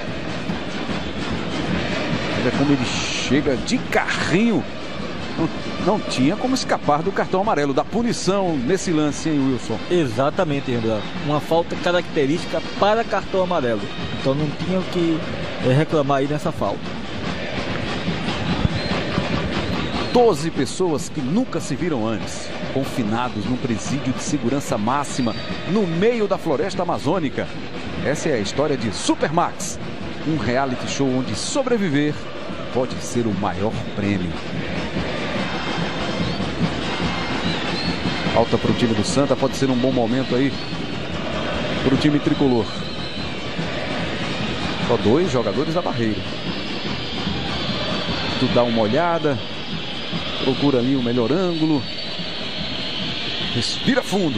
Olha como ele chega de carrinho. Não, não tinha como escapar do cartão amarelo, da punição nesse lance, hein, Wilson? Exatamente, Rembrandt. Uma falta característica para cartão amarelo. Então não tinha o que é, reclamar aí nessa falta. doze pessoas que nunca se viram antes, confinados num presídio de segurança máxima no meio da floresta amazônica. Essa é a história de Supermax, um reality show onde sobreviver pode ser o maior prêmio. Falta para o time do Santa, pode ser um bom momento aí para o time tricolor. Só dois jogadores da barreira. Tu dá uma olhada, procura ali o melhor ângulo, respira fundo,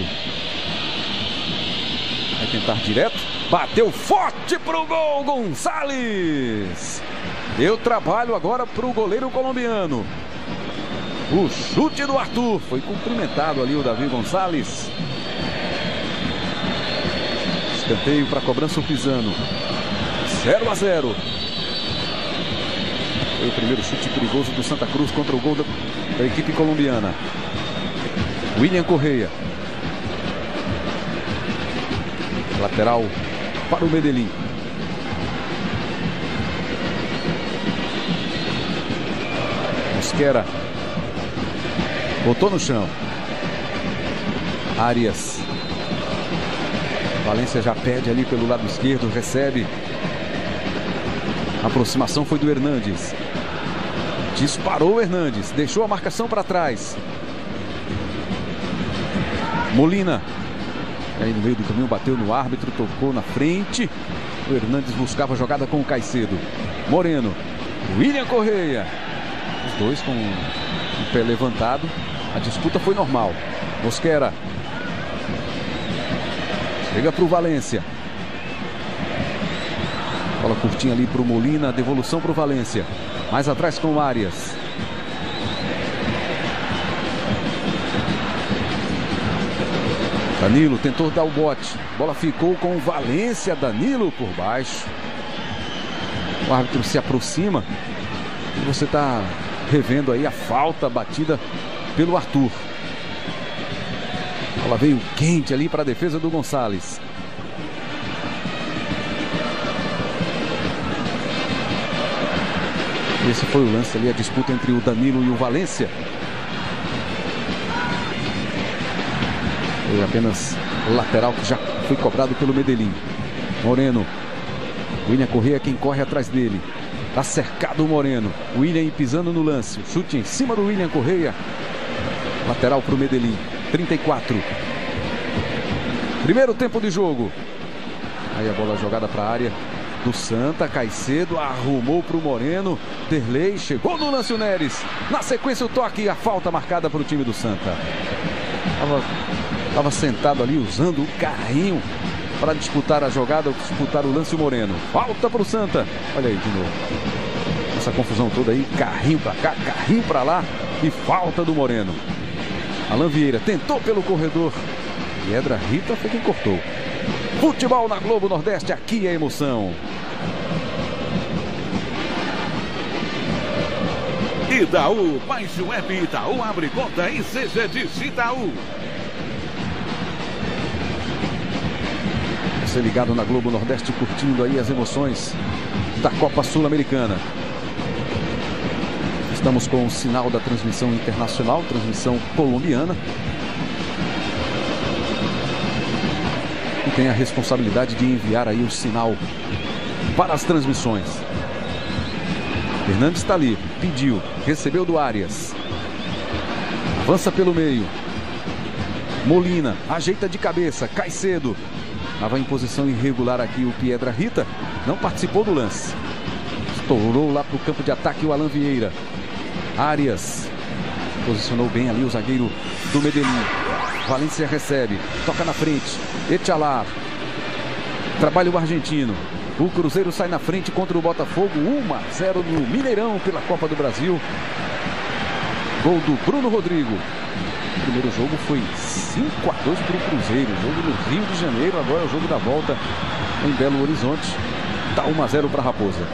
vai tentar direto, bateu forte pro gol, Gonçalves. Deu trabalho agora pro goleiro colombiano. O chute do Arthur, foi cumprimentado ali o Davi Gonçalves. Escanteio para cobrança o Pisano. zero a zero. Foi o primeiro chute perigoso do Santa Cruz contra o gol da, da equipe colombiana. William Correia. Lateral para o Medellín. Mosquera. Botou no chão. Arias. Valência já pede ali pelo lado esquerdo, recebe. A aproximação foi do Hernandes. Disparou o Hernandes, deixou a marcação para trás. Molina. Aí no meio do caminho bateu no árbitro, tocou na frente. O Hernandes buscava a jogada com o Caicedo. Moreno. William Correia. Os dois com O pé levantado. A disputa foi normal. Mosquera. Chega para o Valência. Bola curtinha ali para o Molina. Devolução para o Valência. Mais atrás com o Arias. Danilo tentou dar o bote. Bola ficou com o Valência. Danilo por baixo. O árbitro se aproxima. E você está revendo aí a falta batida pelo Arthur. A bola veio quente ali para a defesa do Gonçalves. Esse foi o lance ali, a disputa entre o Danilo e o Valência. Foi apenas lateral que já foi cobrado pelo Medellín. Moreno. William Correa quem corre atrás dele. Tá cercado o Moreno. William pisando no lance. O chute em cima do William Correa. Lateral para o Medellín. trinta e quatro. Primeiro tempo de jogo. Aí a bola jogada para a área do Santa. Caicedo arrumou para o Moreno. Derlei chegou no lance o Neres. Na sequência o toque e a falta marcada para o time do Santa. Tava, tava sentado ali usando o carrinho para disputar a jogada, disputar o lance o Moreno. Falta para o Santa. Olha aí de novo. Essa confusão toda aí. Carrinho para cá, carrinho para lá. E falta do Moreno. Alan Vieira tentou pelo corredor. Piedra Rita foi quem cortou. Futebol na Globo Nordeste. Aqui é emoção. Itaú, baixe o app Itaú, abre conta e seja de Itaú. Você ligado na Globo Nordeste, curtindo aí as emoções da Copa Sul-Americana. Estamos com o sinal da transmissão internacional, transmissão colombiana. E tem a responsabilidade de enviar aí o sinal para as transmissões. Fernandes está ali, pediu, recebeu do Arias. Avança pelo meio. Molina, ajeita de cabeça, Caicedo. Estava em posição irregular aqui o Piedra Rita, não participou do lance. Estourou lá para o campo de ataque o Alan Vieira. Arias posicionou bem ali o zagueiro do Medellín. Valência recebe, toca na frente. Etchalar. Trabalha o argentino. O Cruzeiro sai na frente contra o Botafogo. um a zero no Mineirão pela Copa do Brasil. Gol do Bruno Rodrigo. O primeiro jogo foi cinco a dois para o Cruzeiro. Jogo no Rio de Janeiro. Agora é o jogo da volta em Belo Horizonte. Tá um a zero para a Raposa.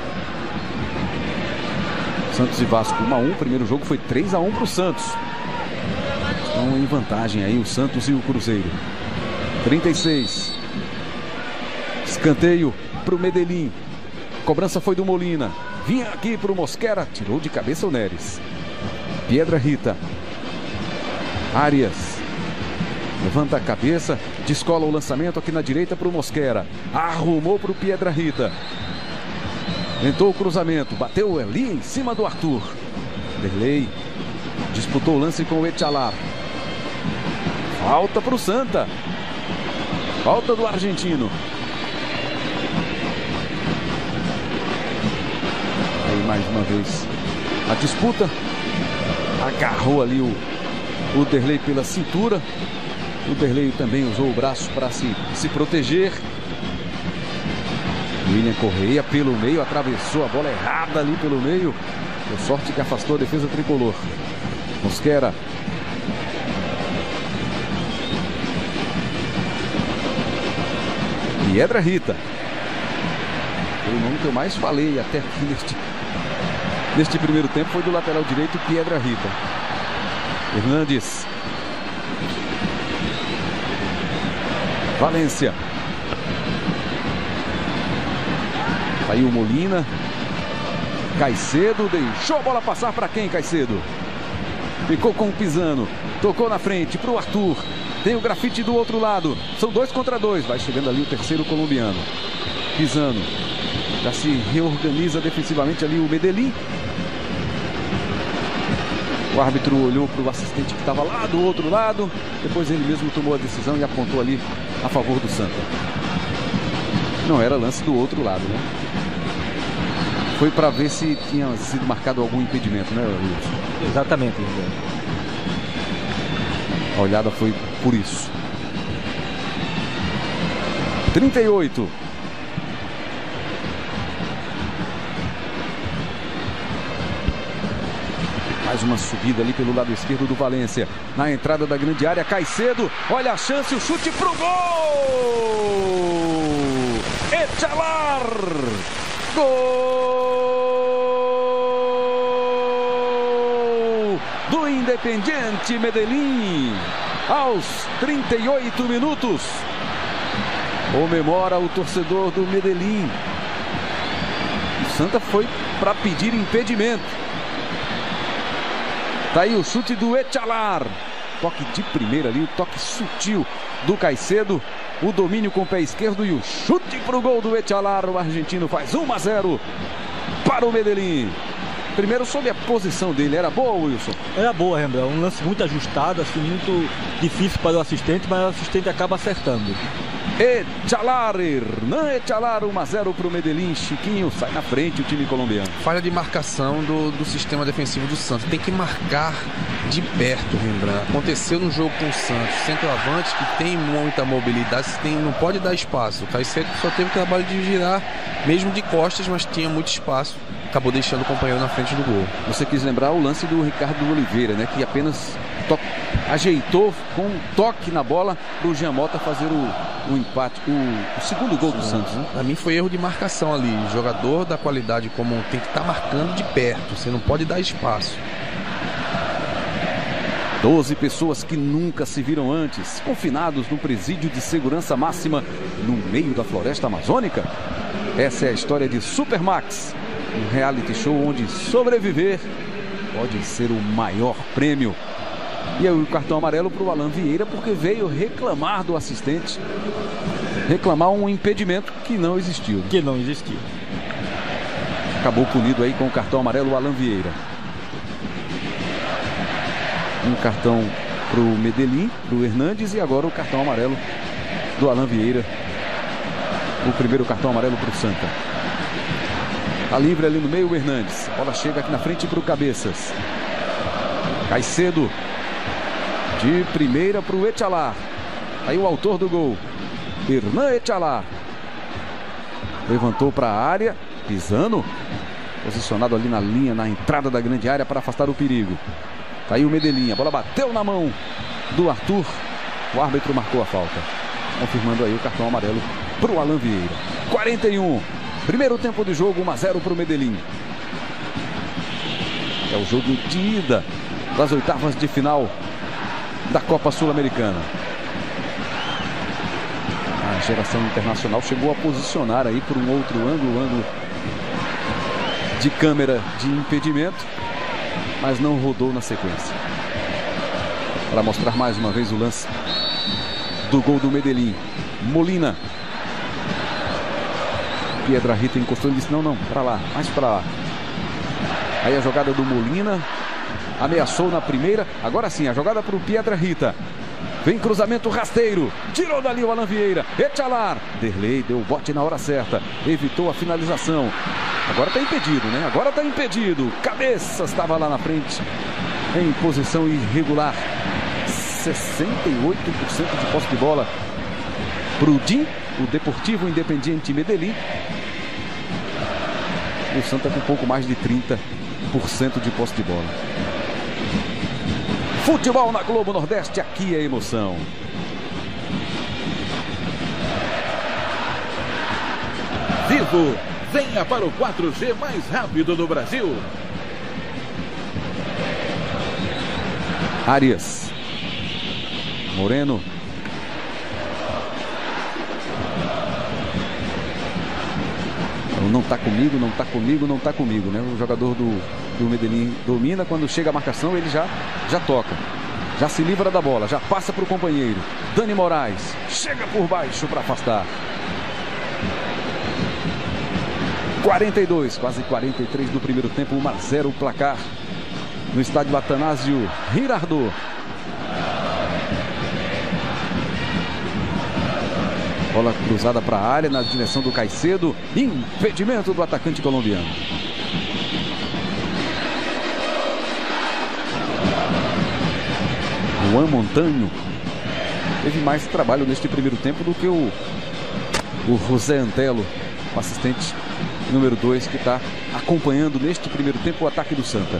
Santos e Vasco um a um. O primeiro jogo foi três a um para o Santos. Estão em vantagem aí o Santos e o Cruzeiro. trinta e seis. Escanteio para o Medellín. Cobrança foi do Molina. Vinha aqui para o Mosquera. Tirou de cabeça o Neres. Piedra Rita. Arias. Levanta a cabeça. Descola o lançamento aqui na direita para o Mosquera. Arrumou para o Piedra Rita. Tentou o cruzamento. Bateu ali em cima do Arthur. Derlei. Disputou o lance com o Etchalar. Falta para o Santa. Falta do argentino. Aí mais uma vez a disputa. Agarrou ali o, o Derlei pela cintura. O Derlei também usou o braço para se, se proteger. William Correa pelo meio. Atravessou a bola errada ali pelo meio. Deu sorte que afastou a defesa tricolor. Mosquera. Piedra Rita. Foi o nome que eu mais falei até aqui neste, neste primeiro tempo. Foi do lateral direito, Piedra Rita. Fernandes. Valência. Saiu Molina. Caicedo deixou a bola passar para quem, Caicedo? Ficou com o Pisano. Tocou na frente para o Arthur. Tem o Grafite do outro lado. São dois contra dois. Vai chegando ali o terceiro colombiano. Pisano. Já se reorganiza defensivamente ali o Medellín. O árbitro olhou para o assistente que estava lá do outro lado. Depois ele mesmo tomou a decisão e apontou ali a favor do Santa. Não era lance do outro lado, né? Foi para ver se tinha sido marcado algum impedimento, né, Wilson? Exatamente. A olhada foi por isso. trinta e oito. Mais uma subida ali pelo lado esquerdo do Valência. Na entrada da grande área, Caicedo. Olha a chance, o chute pro gol! Etchalar! Gol do Independiente Medellín. Aos trinta e oito minutos. Comemora o torcedor do Medellín. O Santa foi para pedir impedimento. Tá aí o chute do Etchalar. Toque de primeira ali, o toque sutil do Caicedo. O domínio com o pé esquerdo e o chute para o gol do Etchalar. O argentino faz um a zero para o Medellín. Primeiro sobre a posição dele, era boa, Wilson? Era boa, Rembrandt. Um lance muito ajustado, assim, muito difícil para o assistente, mas o assistente acaba acertando. Etchalar, Hernan Etchalar, um a zero para o Medellín. Chiquinho sai na frente o time colombiano. Falha de marcação do, do sistema defensivo do Santos. Tem que marcar de perto, Rembrandt. Aconteceu no jogo com o Santos. Centroavante que tem muita mobilidade, tem, não pode dar espaço. O Caicedo só teve o trabalho de girar, mesmo de costas, mas tinha muito espaço. Acabou deixando o companheiro na frente do gol. Você quis lembrar o lance do Ricardo Oliveira, né? Que apenas ajeitou com um toque na bola para o Jean Mota fazer o, o empate, o, o segundo gol do Santos, né? Para mim foi erro de marcação ali. O jogador da qualidade comum tem que estar tá marcando de perto. Você não pode dar espaço. doze pessoas que nunca se viram antes, confinados no presídio de segurança máxima no meio da floresta amazônica. Essa é a história de Supermax, um reality show onde sobreviver pode ser o maior prêmio. E aí o cartão amarelo para o Alan Vieira, porque veio reclamar do assistente, reclamar um impedimento que não existiu. Que não existiu. Acabou punido aí com o cartão amarelo o Alan Vieira. Um cartão para o Medellín, para o Hernandes, e agora o cartão amarelo do Alan Vieira. O primeiro cartão amarelo para o Santa. Tá livre ali no meio o Hernandes. A bola chega aqui na frente para o Cabeças. Caicedo. De primeira para o Etchalar. Aí o autor do gol, Hernan Etchalar. Levantou para a área. Pisano. Posicionado ali na linha, na entrada da grande área para afastar o perigo. Tá aí o Medellín. A bola bateu na mão do Arthur. O árbitro marcou a falta. Confirmando aí o cartão amarelo para o Alan Vieira. quarenta e um. Primeiro tempo de jogo, um a zero para o Medellín. É o jogo de ida das oitavas de final da Copa Sul-Americana. A geração internacional chegou a posicionar aí por um outro ângulo, ângulo de câmera de impedimento, mas não rodou na sequência. Para mostrar mais uma vez o lance do gol do Medellín. Molina. Piedrahita encostou e disse: não, não, para lá, mais para lá. Aí a jogada do Molina. Ameaçou na primeira. Agora sim, a jogada para o Piedrahita. Vem cruzamento rasteiro. Tirou dali o Alan Vieira. Etchalar. Derlei deu o bote na hora certa. Evitou a finalização. Agora está impedido, né? Agora está impedido. Cabeças estava lá na frente. Em posição irregular. sessenta e oito por cento de posse de bola para o D I M, o Deportivo Independiente Medellín. O Santa com um pouco mais de trinta por cento de posse de bola. Futebol na Globo Nordeste, aqui é emoção. Vivo, venha para o quatro G mais rápido do Brasil. Arias. Moreno. Não tá comigo, não tá comigo, não tá comigo, né? O jogador do, do Medellín domina, quando chega a marcação ele já, já toca. Já se livra da bola, já passa para o companheiro. Dani Moraes chega por baixo para afastar. quarenta e dois, quase quarenta e três do primeiro tempo, um a zero o placar no estádio Atanásio Girardot. Bola cruzada para a área na direção do Caicedo. Impedimento do atacante colombiano. Juan Montanho teve mais trabalho neste primeiro tempo do que o, o José Antelo, o assistente número dois, que está acompanhando neste primeiro tempo o ataque do Santa.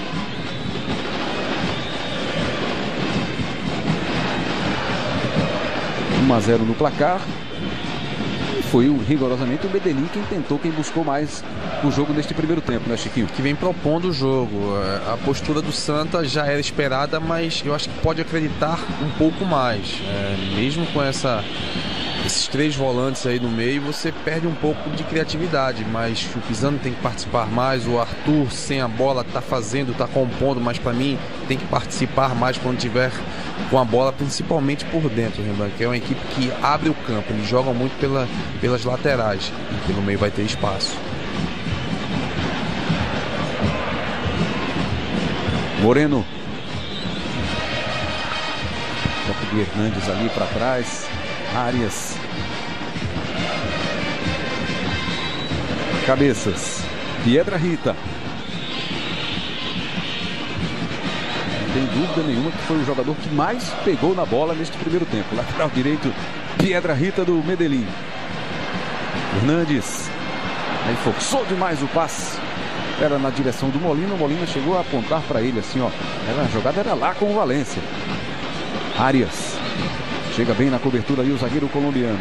um a zero no placar. E foi rigorosamente o Medellín quem tentou, quem buscou mais o jogo neste primeiro tempo, né, Chiquinho? Que vem propondo o jogo. A postura do Santa já era esperada, mas eu acho que pode acreditar um pouco mais. É, mesmo com essa, esses três volantes aí no meio, você perde um pouco de criatividade, mas o Pisano tem que participar mais, o Arthur sem a bola tá fazendo, tá compondo, mas para mim tem que participar mais quando tiver com a bola, principalmente por dentro, Rembrandt, que é uma equipe que abre o campo, eles jogam muito pela, pelas laterais, e pelo meio vai ter espaço. Moreno. Toque de Hernandes ali para trás. Arias. Cabeças. Piedra Rita. Não tem dúvida nenhuma que foi o jogador que mais pegou na bola neste primeiro tempo. Lateral direito, Piedra Rita do Medellín. Hernandes. Aí forçou demais o passe. Era na direção do Molina. O Molina chegou a apontar para ele assim, ó. Era, a jogada era lá com o Valência. Arias. Chega bem na cobertura aí o zagueiro colombiano.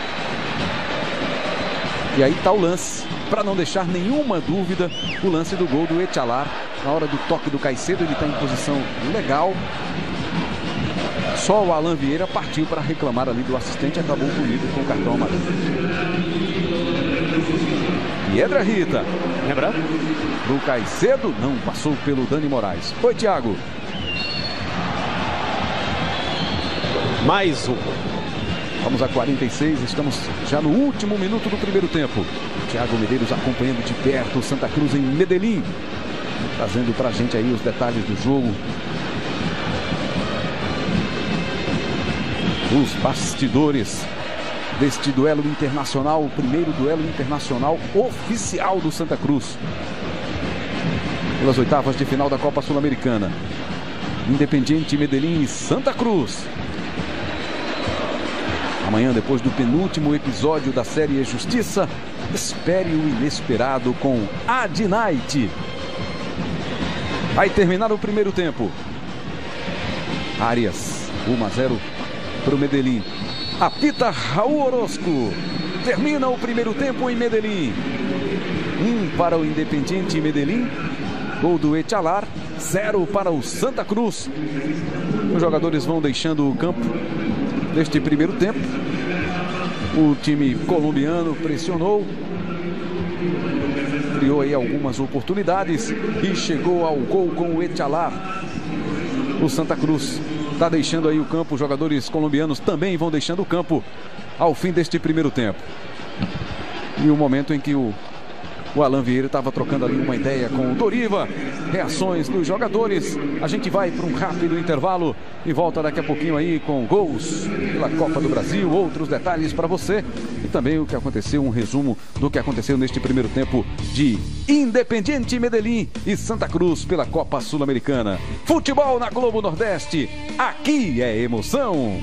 E aí tá o lance. Para não deixar nenhuma dúvida, o lance do gol do Etchalar. Na hora do toque do Caicedo, ele está em posição legal. Só o Alan Vieira partiu para reclamar ali do assistente e acabou punido com o cartão amarelo. Piedra Rita. Lembra? Pro Caicedo, não passou pelo Dani Moraes. Foi, Thiago. Mais um. Vamos a quarenta e seis, estamos já no último minuto do primeiro tempo. Thiago Medeiros acompanhando de perto o Santa Cruz em Medellín. Trazendo pra gente aí os detalhes do jogo. Os bastidores deste duelo internacional, o primeiro duelo internacional oficial do Santa Cruz. Pelas oitavas de final da Copa Sul-Americana. Independiente Medellín e Santa Cruz. Amanhã, depois do penúltimo episódio da série Justiça, espere o inesperado com Ad Night. Vai terminar o primeiro tempo. Arias, um a zero para o Medellín. Apita Raul Orozco. Termina o primeiro tempo em Medellín. Um para o Independiente Medellín. Gol do Etchalar. Zero para o Santa Cruz. Os jogadores vão deixando o campo neste primeiro tempo. O time colombiano pressionou, criou aí algumas oportunidades e chegou ao gol com o Etchalar. O Santa Cruz está deixando aí o campo. Os jogadores colombianos também vão deixando o campo ao fim deste primeiro tempo. E o momento em que o O Alan Vieira estava trocando ali uma ideia com o Doriva. Reações dos jogadores. A gente vai para um rápido intervalo e volta daqui a pouquinho aí com gols pela Copa do Brasil, outros detalhes para você e também o que aconteceu, um resumo do que aconteceu neste primeiro tempo de Independiente Medellín e Santa Cruz pela Copa Sul-Americana. Futebol na Globo Nordeste. Aqui é emoção.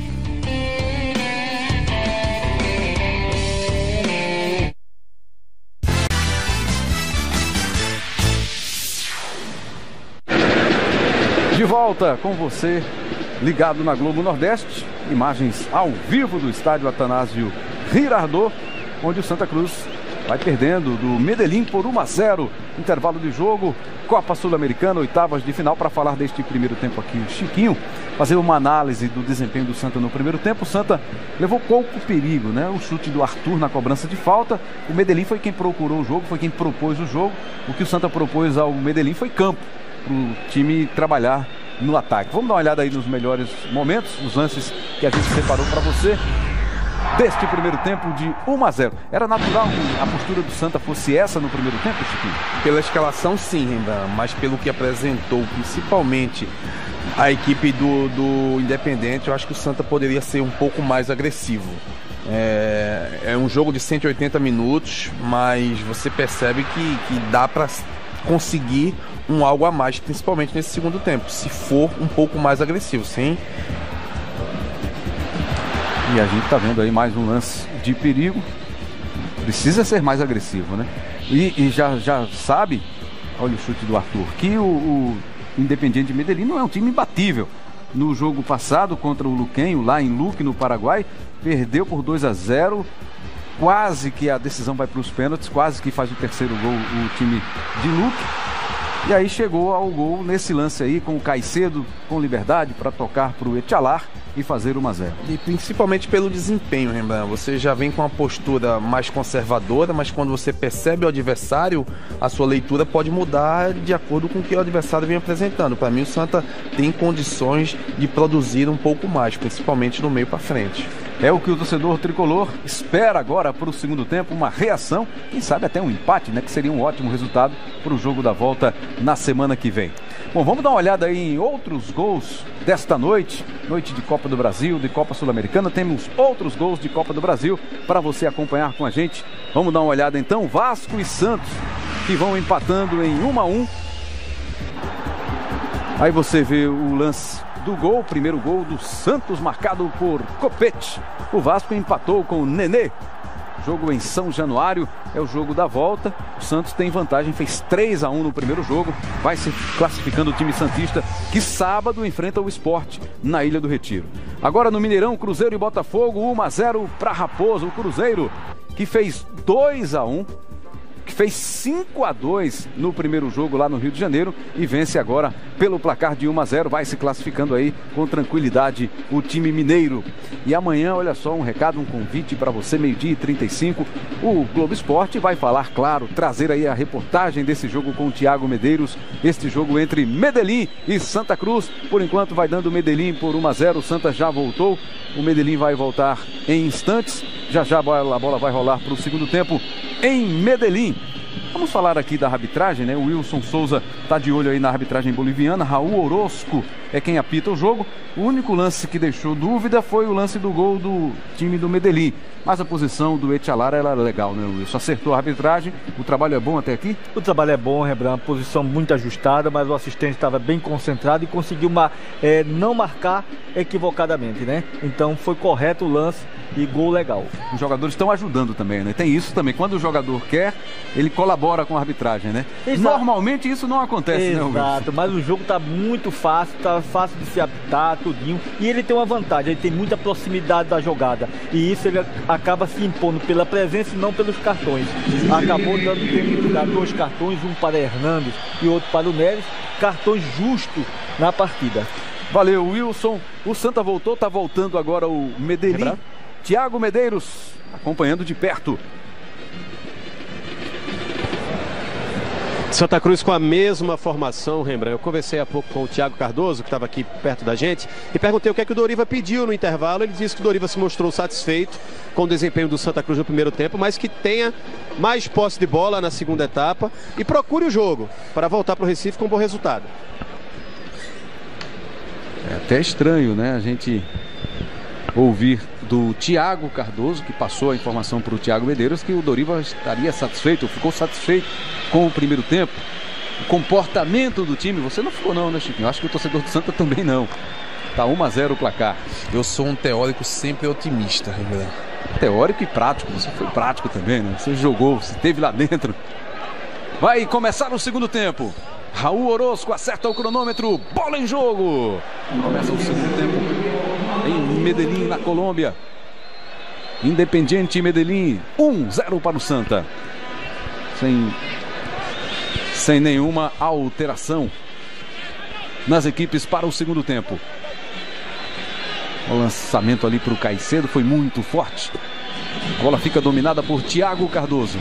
De volta com você, ligado na Globo Nordeste. Imagens ao vivo do estádio Atanásio Girardot, onde o Santa Cruz vai perdendo do Medellín por um a zero. Intervalo de jogo, Copa Sul-Americana, oitavas de final. Para falar deste primeiro tempo aqui, Chiquinho, fazer uma análise do desempenho do Santa no primeiro tempo. O Santa levou pouco perigo, né? O chute do Arthur na cobrança de falta. O Medellín foi quem procurou o jogo, foi quem propôs o jogo. O que o Santa propôs ao Medellín foi campo para o time trabalhar no ataque. Vamos dar uma olhada aí nos melhores momentos, os lances que a gente separou para você deste primeiro tempo de um a zero. Era natural que a postura do Santa fosse essa no primeiro tempo, Chiquinho? Pela escalação, sim, Rembrandt, mas pelo que apresentou, principalmente a equipe do, do Independente, eu acho que o Santa poderia ser um pouco mais agressivo. É, é um jogo de cento e oitenta minutos, mas você percebe que, que dá para conseguir um algo a mais, principalmente nesse segundo tempo, se for um pouco mais agressivo, sim. E a gente tá vendo aí mais um lance de perigo. Precisa ser mais agressivo, né? E, e já, já sabe, olha o chute do Arthur, que o, o Independiente Medellín não é um time imbatível. No jogo passado contra o Luquenho, lá em Luque, no Paraguai, perdeu por dois a zero. Quase que a decisão vai para os pênaltis, quase que faz o terceiro gol o time de Luque. E aí chegou ao gol nesse lance aí, com o Caicedo com liberdade para tocar para o Etchalar e fazer um a zero. E principalmente pelo desempenho, Rembrandt. Você já vem com uma postura mais conservadora, mas quando você percebe o adversário, a sua leitura pode mudar de acordo com o que o adversário vem apresentando. Para mim, o Santa tem condições de produzir um pouco mais, principalmente no meio para frente. É o que o torcedor tricolor espera agora para o segundo tempo, uma reação, quem sabe até um empate, né? Que seria um ótimo resultado para o jogo da volta na semana que vem. Bom, vamos dar uma olhada aí em outros gols desta noite, noite de Copa do Brasil, de Copa Sul-Americana. Temos outros gols de Copa do Brasil para você acompanhar com a gente. Vamos dar uma olhada então, Vasco e Santos, que vão empatando em um a um. Aí você vê o lance do gol, o primeiro gol do Santos, marcado por Copete. O Vasco empatou com o Nenê. Jogo em São Januário, é o jogo da volta. O Santos tem vantagem, fez três a um no primeiro jogo. Vai se classificando o time santista, que sábado enfrenta o Sport na Ilha do Retiro. Agora no Mineirão, Cruzeiro e Botafogo, um a zero para Raposa. O Cruzeiro, que fez dois a um, que fez cinco a dois no primeiro jogo lá no Rio de Janeiro e vence agora pelo placar de um a zero, vai se classificando aí com tranquilidade o time mineiro. E amanhã, olha só, um recado, um convite para você, meio-dia e trinta e cinco, o Globo Esporte vai falar, claro, trazer aí a reportagem desse jogo com o Thiago Medeiros, este jogo entre Medellín e Santa Cruz. Por enquanto vai dando o Medellín por um a zero, o Santa já voltou, o Medellín vai voltar em instantes, já já a bola, a bola vai rolar para o segundo tempo em Medellín. Vamos falar aqui da arbitragem, né? O Wilson Souza está de olho aí na arbitragem boliviana. Raul Orozco é quem apita o jogo. O único lance que deixou dúvida foi o lance do gol do time do Medellín. Mas a posição do Etchalar era legal, né, Wilson? Acertou a arbitragem. O trabalho é bom até aqui? O trabalho é bom, Rembrandt. Posição muito ajustada, mas o assistente estava bem concentrado e conseguiu uma, é, não marcar equivocadamente, né? Então foi correto o lance e gol legal. Os jogadores estão ajudando também, né? Tem isso também. Quando o jogador quer, ele colabora com a arbitragem, né? Exato. Normalmente isso não acontece, Exato, né, Wilson? Exato, mas o jogo está muito fácil, está fácil de se apitar, tudinho. E ele tem uma vantagem, ele tem muita proximidade da jogada. E isso ele acaba se impondo pela presença e não pelos cartões. Acabou dando tempo de dar dois cartões, um para Hernandes e outro para o Neres. Cartões justos na partida. Valeu, Wilson. O Santa voltou, tá voltando agora o Medellín. Lembra? Thiago Medeiros acompanhando de perto. Santa Cruz com a mesma formação, Rembrandt. Eu conversei há pouco com o Thiago Cardoso, que estava aqui perto da gente, e perguntei o que é que o Doriva pediu no intervalo. Ele disse que o Doriva se mostrou satisfeito com o desempenho do Santa Cruz no primeiro tempo, mas que tenha mais posse de bola na segunda etapa e procure o jogo para voltar para o Recife com um bom resultado. É até estranho, né, a gente ouvir do Thiago Cardoso, que passou a informação para o Thiago Medeiros, que o Doriva estaria satisfeito, ficou satisfeito com o primeiro tempo. O comportamento do time, você não ficou não, né, Chiquinho? Eu acho que o torcedor do Santa também não. Tá um a zero o placar. Eu sou um teórico sempre otimista, Rembrandt. Teórico e prático, você foi prático também, né? Você jogou, você esteve lá dentro. Vai começar o segundo tempo. Raul Orozco acerta o cronômetro, bola em jogo. Começa o segundo tempo em Medellín, na Colômbia. Independiente Medellín, um a zero para o Santa. Sem, sem nenhuma alteração nas equipes para o segundo tempo. O lançamento ali para o Caicedo foi muito forte. A bola fica dominada por Thiago Cardoso.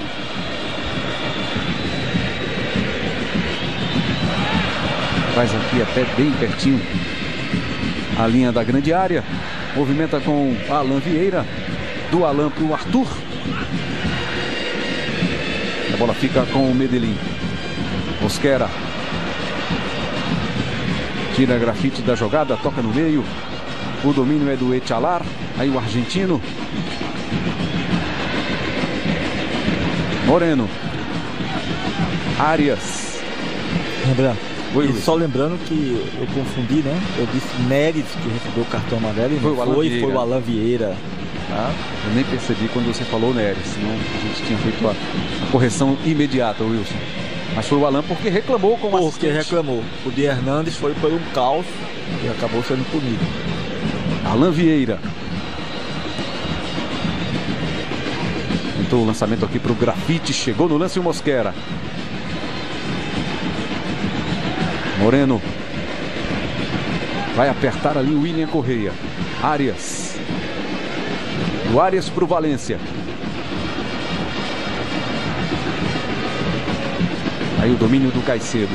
Faz aqui até bem pertinho a linha da grande área. Movimenta com Alan Vieira. Do Alan para o Arthur. A bola fica com o Medellín. Mosquera. Tira a grafite da jogada, toca no meio. O domínio é do Etchalar. Aí o argentino. Moreno. Arias. Lembra? Oi, E Luiz. só lembrando que eu confundi, né? Eu disse Neres que recebeu o cartão amarelo e Foi não o Alan foi, Vieira. foi o Alan Vieira. Tá? Eu nem percebi quando você falou Neres, senão a gente tinha feito a, a correção imediata, Wilson. Mas foi o Alan porque reclamou com o Porque assistente. reclamou. O de Hernandes foi por um caos e acabou sendo punido. Alan Vieira. Tentou o lançamento aqui para o Grafite. Chegou no lance o Mosquera. Moreno. Vai apertar ali o William Correia. Arias. O Arias para o Valência. Aí o domínio do Caicedo.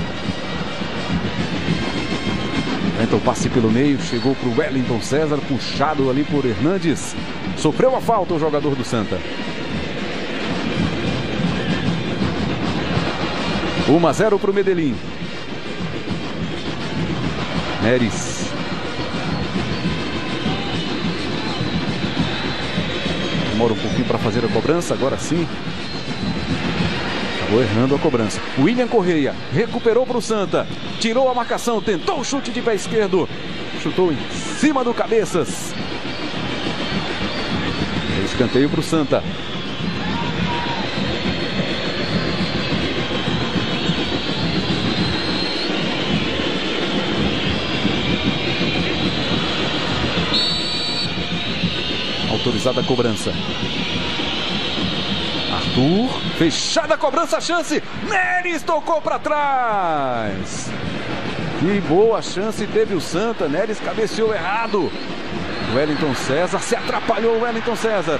Tenta o passe pelo meio. Chegou para o Wellington César. Puxado ali por Hernandes. Sofreu a falta o jogador do Santa. um a zero para o Medellín. Neres. Demora um pouquinho para fazer a cobrança. Agora sim. Acabou errando a cobrança. William Correia recuperou para o Santa. Tirou a marcação. Tentou o chute de pé esquerdo. Chutou em cima do Cabeças. Escanteio para o Santa. Autorizada a cobrança. Arthur, fechada a cobrança, a chance. Neres tocou para trás. Que boa chance teve o Santa. Neres cabeceou errado. Wellington César se atrapalhou. Wellington César.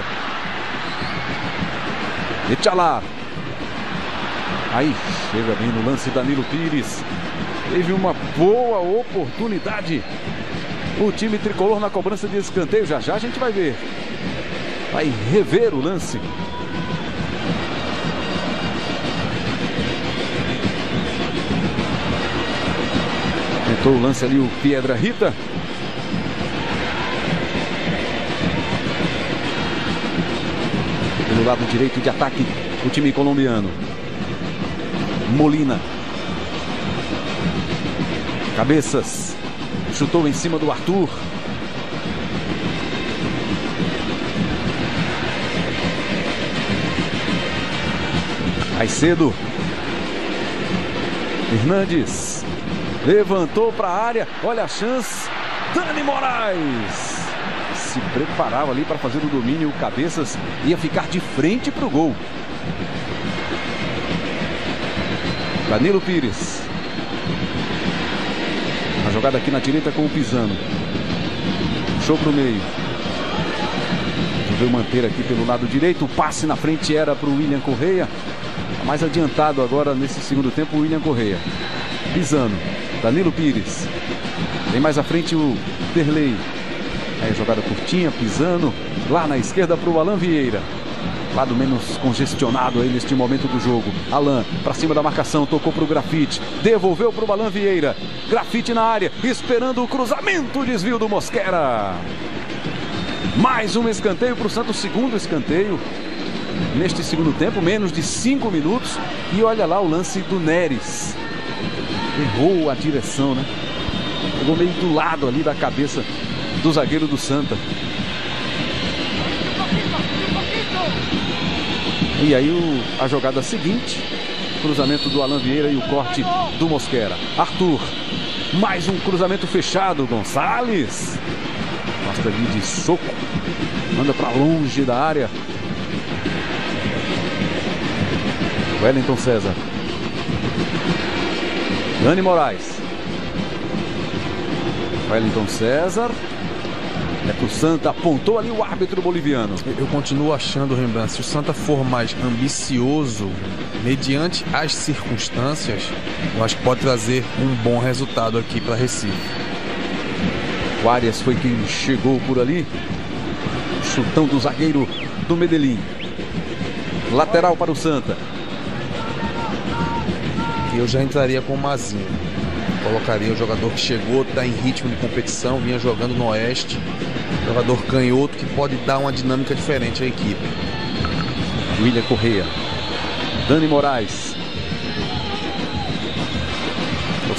Etchalar. Aí chega bem no lance Danilo Pires. Teve uma boa oportunidade. O time tricolor na cobrança de escanteio. Já já a gente vai ver. Vai rever o lance. Tentou o lance ali o Piedra Rita. Pelo lado direito de ataque o time colombiano. Molina. Cabeças. Chutou em cima do Arthur. Caicedo. Hernandes. Levantou para a área. Olha a chance. Dani Moraes. Se preparava ali para fazer o domínio. O Cabeças ia ficar de frente para o gol. Danilo Pires. A jogada aqui na direita com o Pisano. Puxou para o meio. Resolveu manter aqui pelo lado direito. O passe na frente era para o William Correia. Mais adiantado agora nesse segundo tempo o William Correia. Pisano. Danilo Pires. Tem mais à frente o Derlei. Aí a jogada curtinha. Pisano. Lá na esquerda para o Alan Vieira. Lado menos congestionado aí neste momento do jogo. Alan para cima da marcação, tocou para o Grafite, devolveu para o Alan Vieira. Grafite na área, esperando o cruzamento, desvio do Mosquera. Mais um escanteio para o Santos, segundo escanteio neste segundo tempo, menos de cinco minutos. E olha lá o lance do Neres. Errou a direção, né? Pegou meio do lado ali da cabeça do zagueiro do Santa. E aí o, a jogada seguinte, cruzamento do Alan Vieira e o corte do Mosquera. Arthur, mais um cruzamento fechado. Gonçalves, gosta ali de soco, manda para longe da área. Wellington César. Dani Moraes. Wellington César. É pro Santa, apontou ali o árbitro boliviano. Eu continuo achando, Rembrandt, se o Santa for mais ambicioso, mediante as circunstâncias, eu acho que pode trazer um bom resultado aqui para Recife. O Arias foi quem chegou por ali. Chutão do zagueiro do Medellín. Lateral para o Santa. E eu já entraria com o Mazinho. Colocaria o jogador que chegou, está em ritmo de competição, vinha jogando no Oeste. Jogador canhoto que pode dar uma dinâmica diferente à equipe. William Correia. Dani Moraes.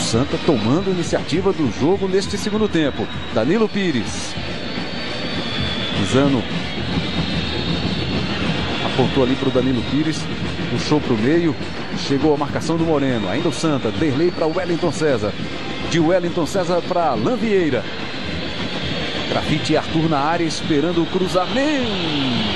Santa tomando a iniciativa do jogo neste segundo tempo. Danilo Pires. Pisano apontou ali para o Danilo Pires, puxou para o meio, chegou a marcação do Moreno. Ainda o Santa, Derlei para o Wellington César. De Wellington César para Alain Vieira. Grafite e Arthur na área esperando o cruzamento.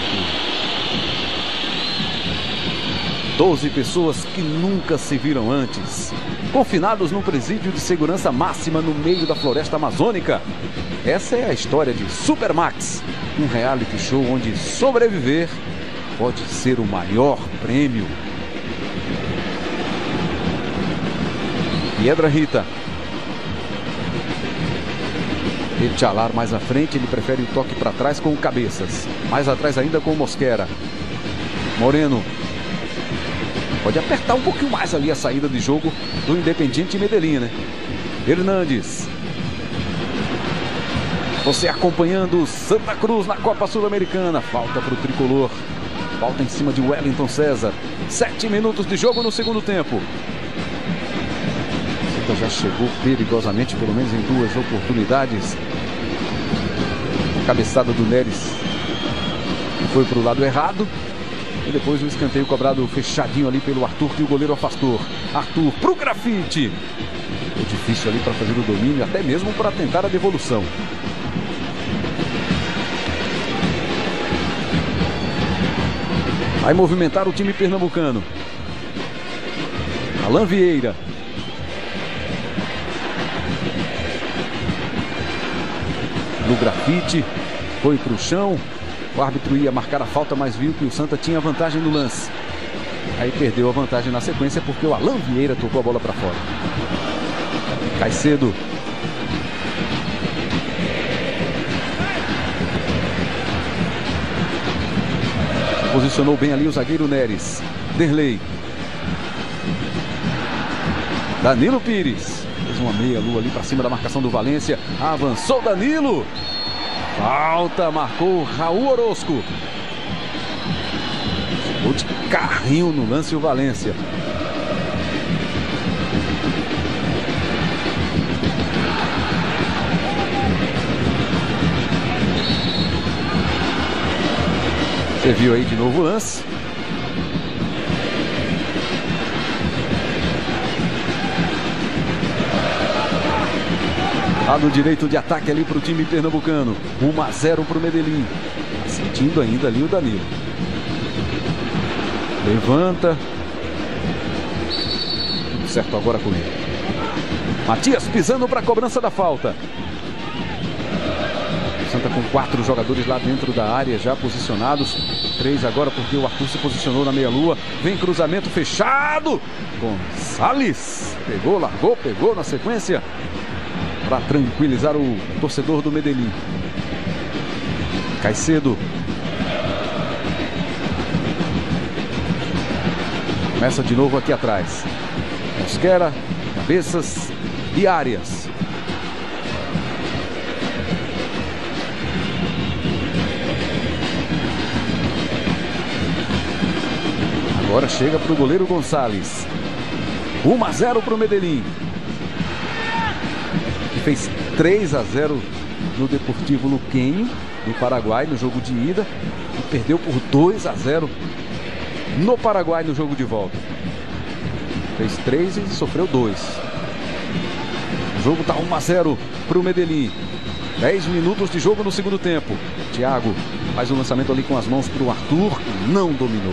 doze pessoas que nunca se viram antes, confinados num presídio de segurança máxima no meio da floresta amazônica. Essa é a história de Supermax, um reality show onde sobreviver pode ser o maior prêmio. Piedra Rita. Etchalar mais à frente, ele prefere o toque para trás com o Cabeças. Mais atrás ainda com o Mosquera. Moreno. Pode apertar um pouquinho mais ali a saída de jogo do Independiente Medellín, né? Hernandes. Você acompanhando Santa Cruz na Copa Sul-Americana. Falta para o tricolor. Falta em cima de Wellington César. Sete minutos de jogo no segundo tempo. Santa já chegou perigosamente, pelo menos em duas oportunidades. Cabeçada do Neres foi para o lado errado. E depois o escanteio cobrado fechadinho ali pelo Arthur, que o goleiro afastou. Arthur pro Grafite. Foi difícil ali para fazer o domínio, até mesmo para tentar a devolução. Vai movimentar o time pernambucano. Alain Vieira. No Grafite. Foi para o chão. O árbitro ia marcar a falta, mas viu que o Santa tinha vantagem no lance. Aí perdeu a vantagem na sequência porque o Alain Vieira tocou a bola para fora. Caicedo. Posicionou bem ali o zagueiro Neres. Derlei. Danilo Pires. Fez uma meia-lua ali para cima da marcação do Valência. Avançou Danilo. Falta, marcou Raul Orozco. Chegou de carrinho no lance o Valência. Você viu aí de novo o lance. Lado direito de ataque ali para o time pernambucano. um a zero para o Medellín. Sentindo ainda ali o Danilo. Levanta. Tudo certo agora com ele. Matias pisando para a cobrança da falta. O Santa com quatro jogadores lá dentro da área já posicionados. Três agora porque o Arthur se posicionou na meia-lua. Vem cruzamento fechado. Gonçalves. Pegou, largou, pegou na sequência. Para tranquilizar o torcedor do Medellín. Caicedo. Começa de novo aqui atrás. Mosquera, Cabeças e Arias. Agora chega para o goleiro Gonçalves. um a zero para o Medellín. Fez três a zero no Deportivo Luquenho, do Paraguai, no jogo de ida. E perdeu por dois a zero no Paraguai, no jogo de volta. Fez três e sofreu dois. O jogo está um a zero para o Medellín. dez minutos de jogo no segundo tempo. Thiago faz um lançamento ali com as mãos para o Arthur. Não dominou.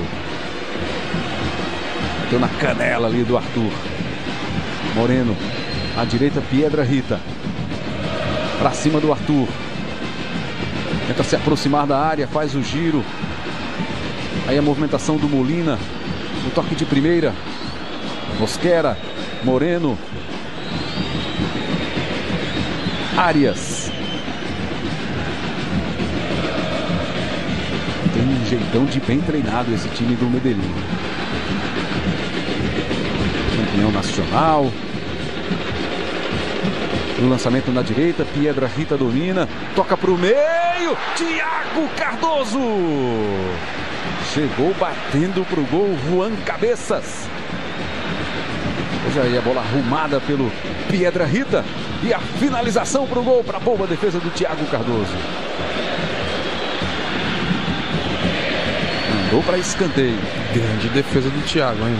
Bateu na canela ali do Arthur. Moreno. À direita, Piedra Rita. Para cima do Arthur. Tenta se aproximar da área, faz o giro. Aí a movimentação do Molina. O toque de primeira. Mosquera. Moreno. Arias. Tem um jeitão de bem treinado esse time do Medellín. Campeão nacional. O lançamento na direita, Piedra Rita domina, toca para o meio, Thiago Cardoso. Chegou batendo para o gol, Juan Cabeças. Hoje aí a bola arrumada pelo Piedra Rita. E a finalização para o gol, para a boa defesa do Thiago Cardoso. Mandou para escanteio. Grande defesa do Thiago, hein?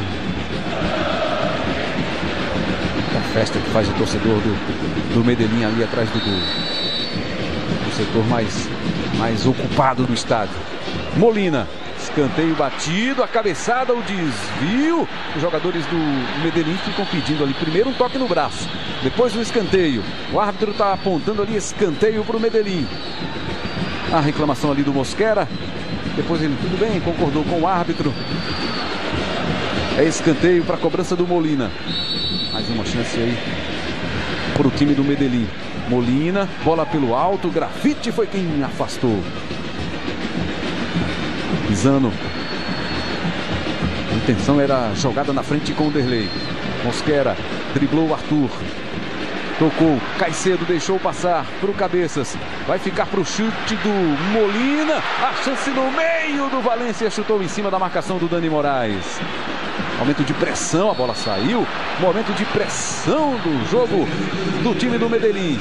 A festa que faz o torcedor do, do Medellín ali atrás do gol. O setor mais, mais ocupado do estádio. Molina. Escanteio batido, a cabeçada, o desvio. Os jogadores do Medellín ficam pedindo ali primeiro um toque no braço, depois um escanteio. O árbitro está apontando ali escanteio para o Medellín. A reclamação ali do Mosquera. Depois ele, tudo bem, concordou com o árbitro. É escanteio para a cobrança do Molina. Mais uma chance aí para o time do Medellín. Molina, bola pelo alto, Grafite foi quem afastou. Pisano. A intenção era jogada na frente com o Derlei. Mosquera driblou o Arthur. Tocou, Caicedo deixou passar para o Cabeças. Vai ficar para o chute do Molina. A chance no meio do Valência. Chutou em cima da marcação do Dani Moraes. Momento de pressão, a bola saiu. Momento de pressão do jogo do time do Medellín.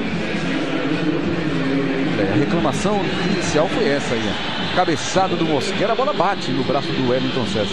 É, a reclamação inicial foi essa aí, ó. Cabeçada do Mosquera, a bola bate no braço do Wellington César.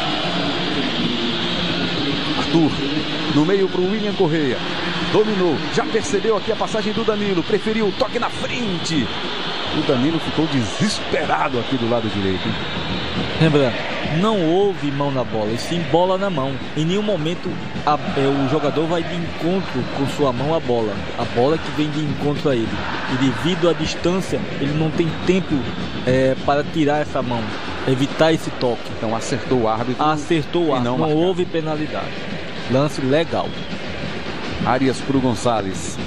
Arthur, no meio para o William Correia. Dominou, já percebeu aqui a passagem do Danilo. Preferiu o toque na frente. O Danilo ficou desesperado aqui do lado direito, hein? Lembra, não houve mão na bola, e sim bola na mão. Em nenhum momento a, é, o jogador vai de encontro com sua mão à bola. A bola que vem de encontro a ele. E devido à distância, ele não tem tempo é, para tirar essa mão, evitar esse toque. Então acertou o árbitro. Acertou o árbitro, não, não houve penalidade. Lance legal. Arias pro Gonçalves.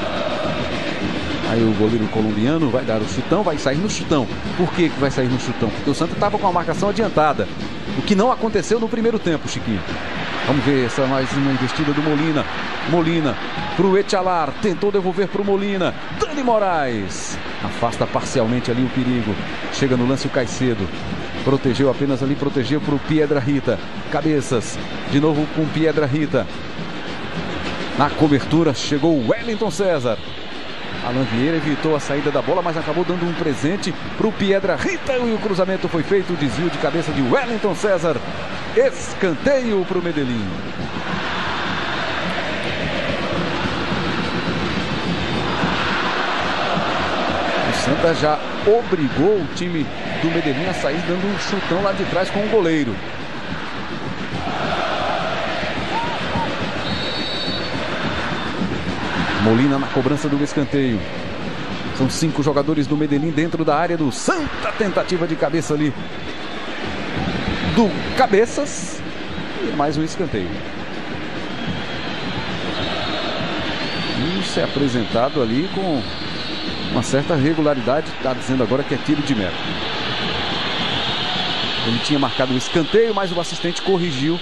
Aí o goleiro colombiano vai dar o chutão, vai sair no chutão. Por que que vai sair no chutão? Porque o Santa estava com a marcação adiantada. O que não aconteceu no primeiro tempo, Chiquinho. Vamos ver essa mais uma investida do Molina. Molina pro Echalar, tentou devolver pro Molina. Dani Moraes afasta parcialmente ali o perigo. Chega no lance o Caicedo. Protegeu apenas ali, protegeu pro Piedra Rita. Cabeças, de novo com Piedra Rita. Na cobertura chegou o Wellington César. Alan Vieira evitou a saída da bola, mas acabou dando um presente para o Piedra Rita e o cruzamento foi feito. O desvio de cabeça de Wellington César. Escanteio para o Medellín. O Santa já obrigou o time do Medellín a sair dando um chutão lá de trás com o goleiro. Molina na cobrança do escanteio. São cinco jogadores do Medellín dentro da área do Santa. Tentativa de cabeça ali do Cabeças. E mais um escanteio. Isso é apresentado ali com uma certa regularidade. Está dizendo agora que é tiro de meta. Ele tinha marcado o escanteio, mas o assistente corrigiu.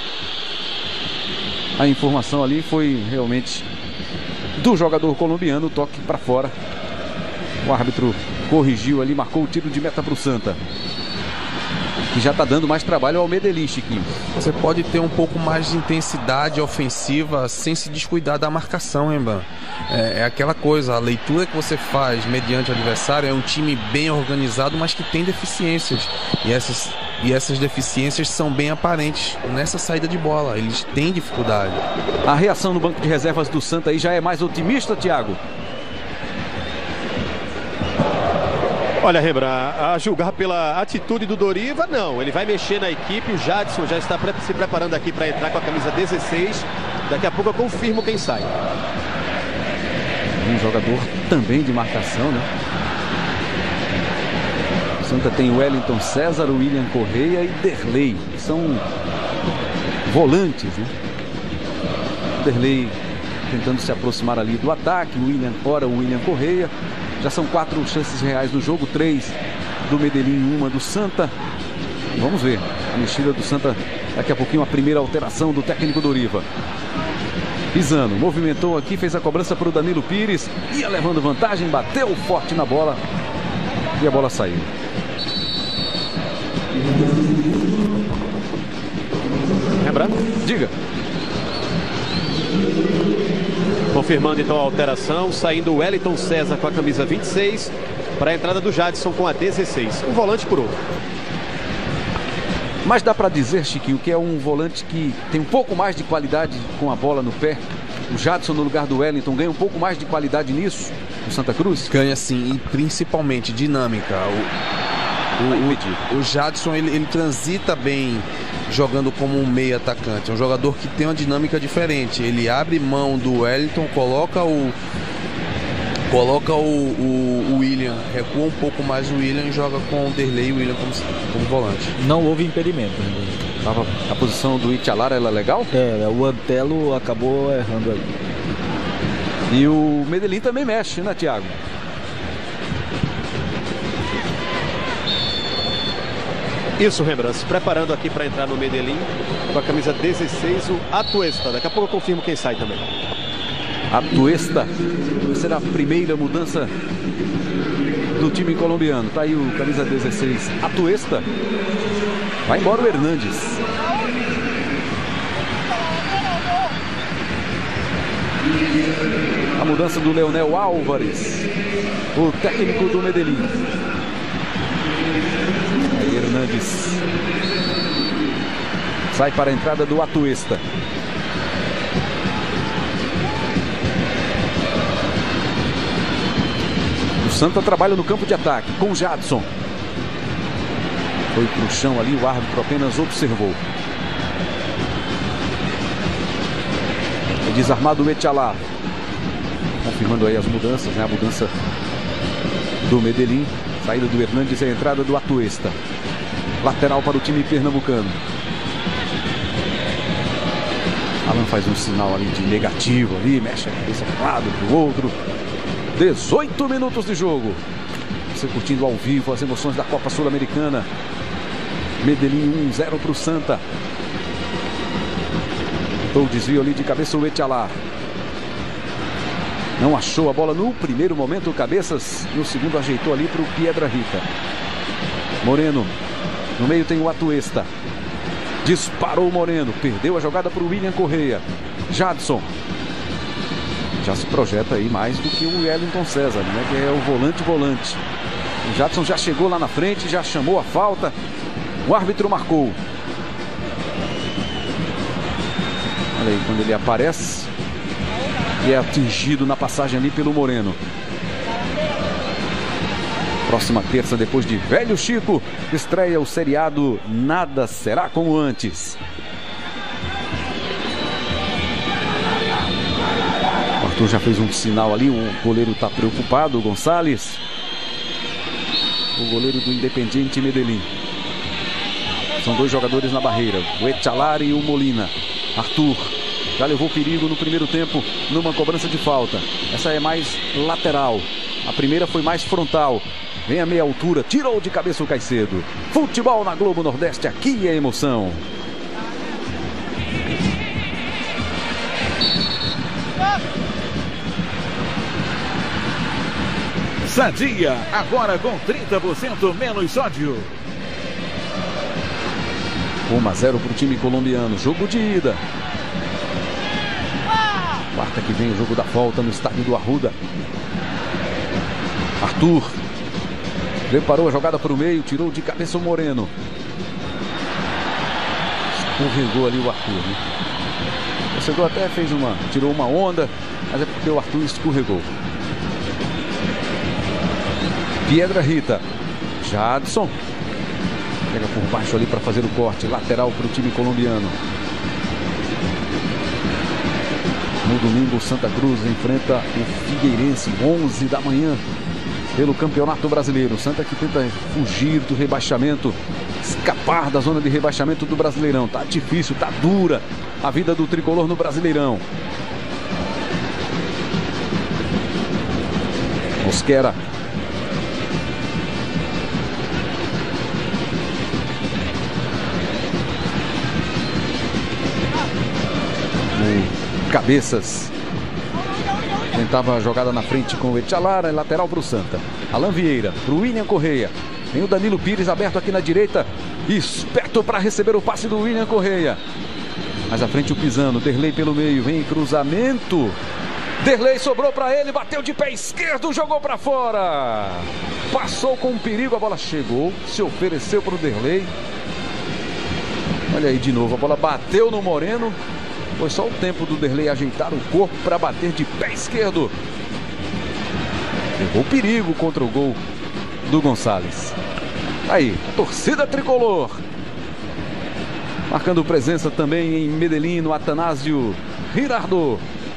A informação ali foi realmente do jogador colombiano, toque para fora. O árbitro corrigiu ali, marcou o tiro de meta para o Santa, que já está dando mais trabalho ao Medellín, Chiquinho. Você pode ter um pouco mais de intensidade ofensiva sem se descuidar da marcação, hein, Ban? É, é aquela coisa, a leitura que você faz mediante o adversário é um time bem organizado, mas que tem deficiências. E essas, e essas deficiências são bem aparentes nessa saída de bola. Eles têm dificuldade. A reação no banco de reservas do Santa aí já é mais otimista, Thiago? Olha, Rembrandt, a julgar pela atitude do Doriva, não. Ele vai mexer na equipe. O Jadson já está se preparando aqui para entrar com a camisa dezesseis. Daqui a pouco eu confirmo quem sai. Um jogador também de marcação, né? O Santa tem o Wellington César, o William Correia e Derlei. São volantes, né? Derlei tentando se aproximar ali do ataque. O William, ora o William Correia. Já são quatro chances reais no jogo, três do Medellín, uma do Santa. Vamos ver a mexida do Santa daqui a pouquinho, a primeira alteração do técnico Doriva. Pisano, movimentou aqui, fez a cobrança para o Danilo Pires, ia levando vantagem, bateu forte na bola e a bola saiu. Rembrandt? Diga. Confirmando então a alteração, saindo o Wellington César com a camisa vinte e seis para a entrada do Jadson com a dezesseis. Um volante por outro. Mas dá para dizer, Chiquinho, que é um volante que tem um pouco mais de qualidade com a bola no pé. O Jadson no lugar do Wellington ganha um pouco mais de qualidade nisso, no Santa Cruz? Ganha sim, e principalmente dinâmica. O, o, o, o Jadson ele, ele transita bem jogando como um meio atacante. É um jogador que tem uma dinâmica diferente. Ele abre mão do Wellington, coloca o coloca o, o, o William, recua um pouco mais o William e joga com o Derlei e o William como, como volante. Não houve impedimento. Né? Tava, a posição do Itialara era legal? É, o Antelo acabou errando ali. E o Medellín também mexe, né, Thiago? Isso, Rembrandt, se preparando aqui para entrar no Medellín com a camisa dezesseis, o Atuesta. Daqui a pouco eu confirmo quem sai também. Atuesta será a primeira mudança do time colombiano. Tá aí o camisa dezesseis, Atuesta. Vai embora o Hernandes. A mudança do Leonel Álvares, o técnico do Medellín. Aí Hernandes sai para a entrada do Atuesta. O Santa trabalha no campo de ataque com o Jadson. Foi pro chão ali, o árbitro apenas observou. É desarmado o Etialá. Confirmando aí as mudanças, né? A mudança do Medellín. Saída do Hernandes e a entrada do Atuesta. Lateral para o time pernambucano. Alan faz um sinal ali de negativo ali, mexe a cabeça para um lado, para o outro. dezoito minutos de jogo. Você curtindo ao vivo as emoções da Copa Sul-Americana. Medellín um a zero para o Santa. Então o desvio ali de cabeça o Etialá. Não achou a bola no primeiro momento o Cabeças. No segundo ajeitou ali para o Piedra Rita. Moreno. No meio tem o Atuesta. Disparou o Moreno. Perdeu a jogada para o William Correia. Jadson. Já se projeta aí mais do que o Wellington César, né? Que é o volante-volante. O Jadson já chegou lá na frente, já chamou a falta. O árbitro marcou. Olha aí, quando ele aparece e é atingido na passagem ali pelo Moreno. Próxima terça, depois de Velho Chico, estreia o seriado Nada Será Como Antes. O Arthur já fez um sinal ali, o goleiro está preocupado, o Gonçalves. O goleiro do Independiente Medellín. São dois jogadores na barreira, o Etialá e o Molina. Arthur já levou perigo no primeiro tempo numa cobrança de falta. Essa é mais lateral. A primeira foi mais frontal. Vem a meia altura, tirou de cabeça o Caicedo. Futebol na Globo Nordeste, aqui é emoção. Sadia, agora com trinta por cento menos sódio. um a zero para o time colombiano. Jogo de ida. Quarta que vem o jogo da volta no estádio do Arruda. Arthur preparou a jogada para o meio, tirou de cabeça o Moreno. Escorregou ali o Arthur, né? O torcedor até fez uma, tirou uma onda, mas é porque o Arthur escorregou. Piedra Rita. Jadson pega por baixo ali para fazer o corte. Lateral para o time colombiano. No domingo, Santa Cruz enfrenta o Figueirense, onze da manhã, pelo Campeonato Brasileiro. Santa que tenta fugir do rebaixamento, escapar da zona de rebaixamento do Brasileirão. Tá difícil, tá dura a vida do tricolor no Brasileirão. Mosquera. Cabeças tentava a jogada na frente com o Etialara, lateral para o Santa. Alan Vieira, para o William Correia. Tem o Danilo Pires aberto aqui na direita, esperto para receber o passe do William Correia. Mais à frente o Pisano, Derlei pelo meio, vem em cruzamento. Derlei sobrou para ele, bateu de pé esquerdo, jogou para fora. Passou com perigo, a bola chegou, se ofereceu para o Derlei. Olha aí de novo, a bola bateu no Moreno. Foi só o tempo do Derlei ajeitar o corpo para bater de pé esquerdo. Levou perigo contra o gol do Gonçalves. Aí, torcida tricolor. Marcando presença também em Medellín, no Atanásio Girardot.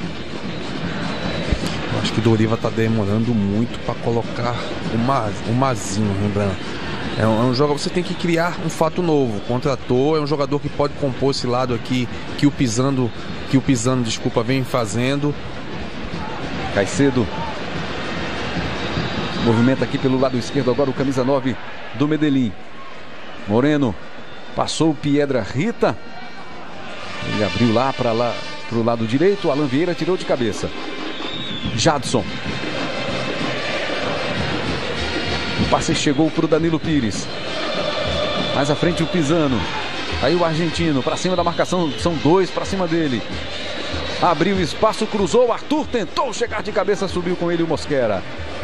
Acho que Doriva está demorando muito para colocar o, Ma, o Mazinho, lembrando. É um, é um jogador, você tem que criar um fato novo. Contratou, é um jogador que pode compor esse lado aqui que o Pisano, que o Pisano, desculpa, vem fazendo. Caicedo. Movimenta aqui pelo lado esquerdo agora o camisa nove do Medellín. Moreno. Passou o Piedra Rita. Ele abriu lá para lá para o lado direito. Alan Vieira tirou de cabeça. Jadson. O passe chegou para o Danilo Pires. Mais à frente o Pisano. Aí o argentino para cima da marcação. São dois para cima dele. Abriu espaço, cruzou. Arthur tentou chegar de cabeça. Subiu com ele o Mosquera.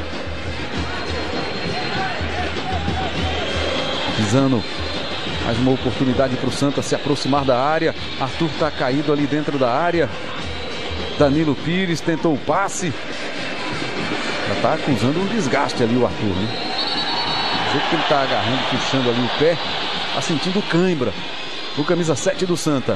Pisano. Mais uma oportunidade para o Santa se aproximar da área. Arthur está caído ali dentro da área. Danilo Pires tentou o passe. Já está acusando um desgaste ali o Arthur, né? Do jeito que ele está agarrando, puxando ali o pé. Está sentindo cãibra. O camisa sete do Santa.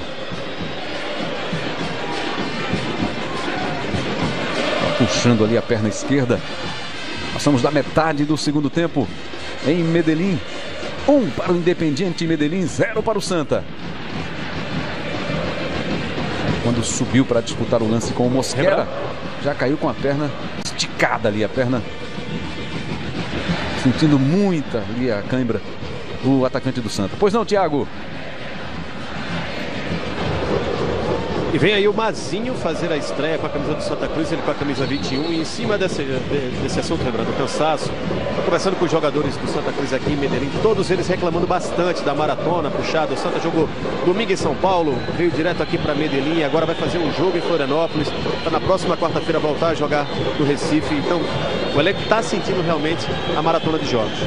Está puxando ali a perna esquerda. Passamos da metade do segundo tempo em Medellín. Um para o Independiente Medellín, zero para o Santa. Quando subiu para disputar o lance com o Mosquera, já caiu com a perna esticada ali, a perna sentindo muita ali a cãibra, o atacante do Santa. Pois não, Thiago? E vem aí o Mazinho fazer a estreia com a camisa do Santa Cruz, ele com a camisa vinte e um. E em cima desse, desse assunto, lembrando, o cansaço, estou conversando com os jogadores do Santa Cruz aqui em Medellín, todos eles reclamando bastante da maratona puxada. O Santa jogou domingo em São Paulo, veio direto aqui para Medellín, agora vai fazer um jogo em Florianópolis, para na próxima quarta-feira voltar a jogar no Recife. Então o elenco está sentindo realmente a maratona de jogos.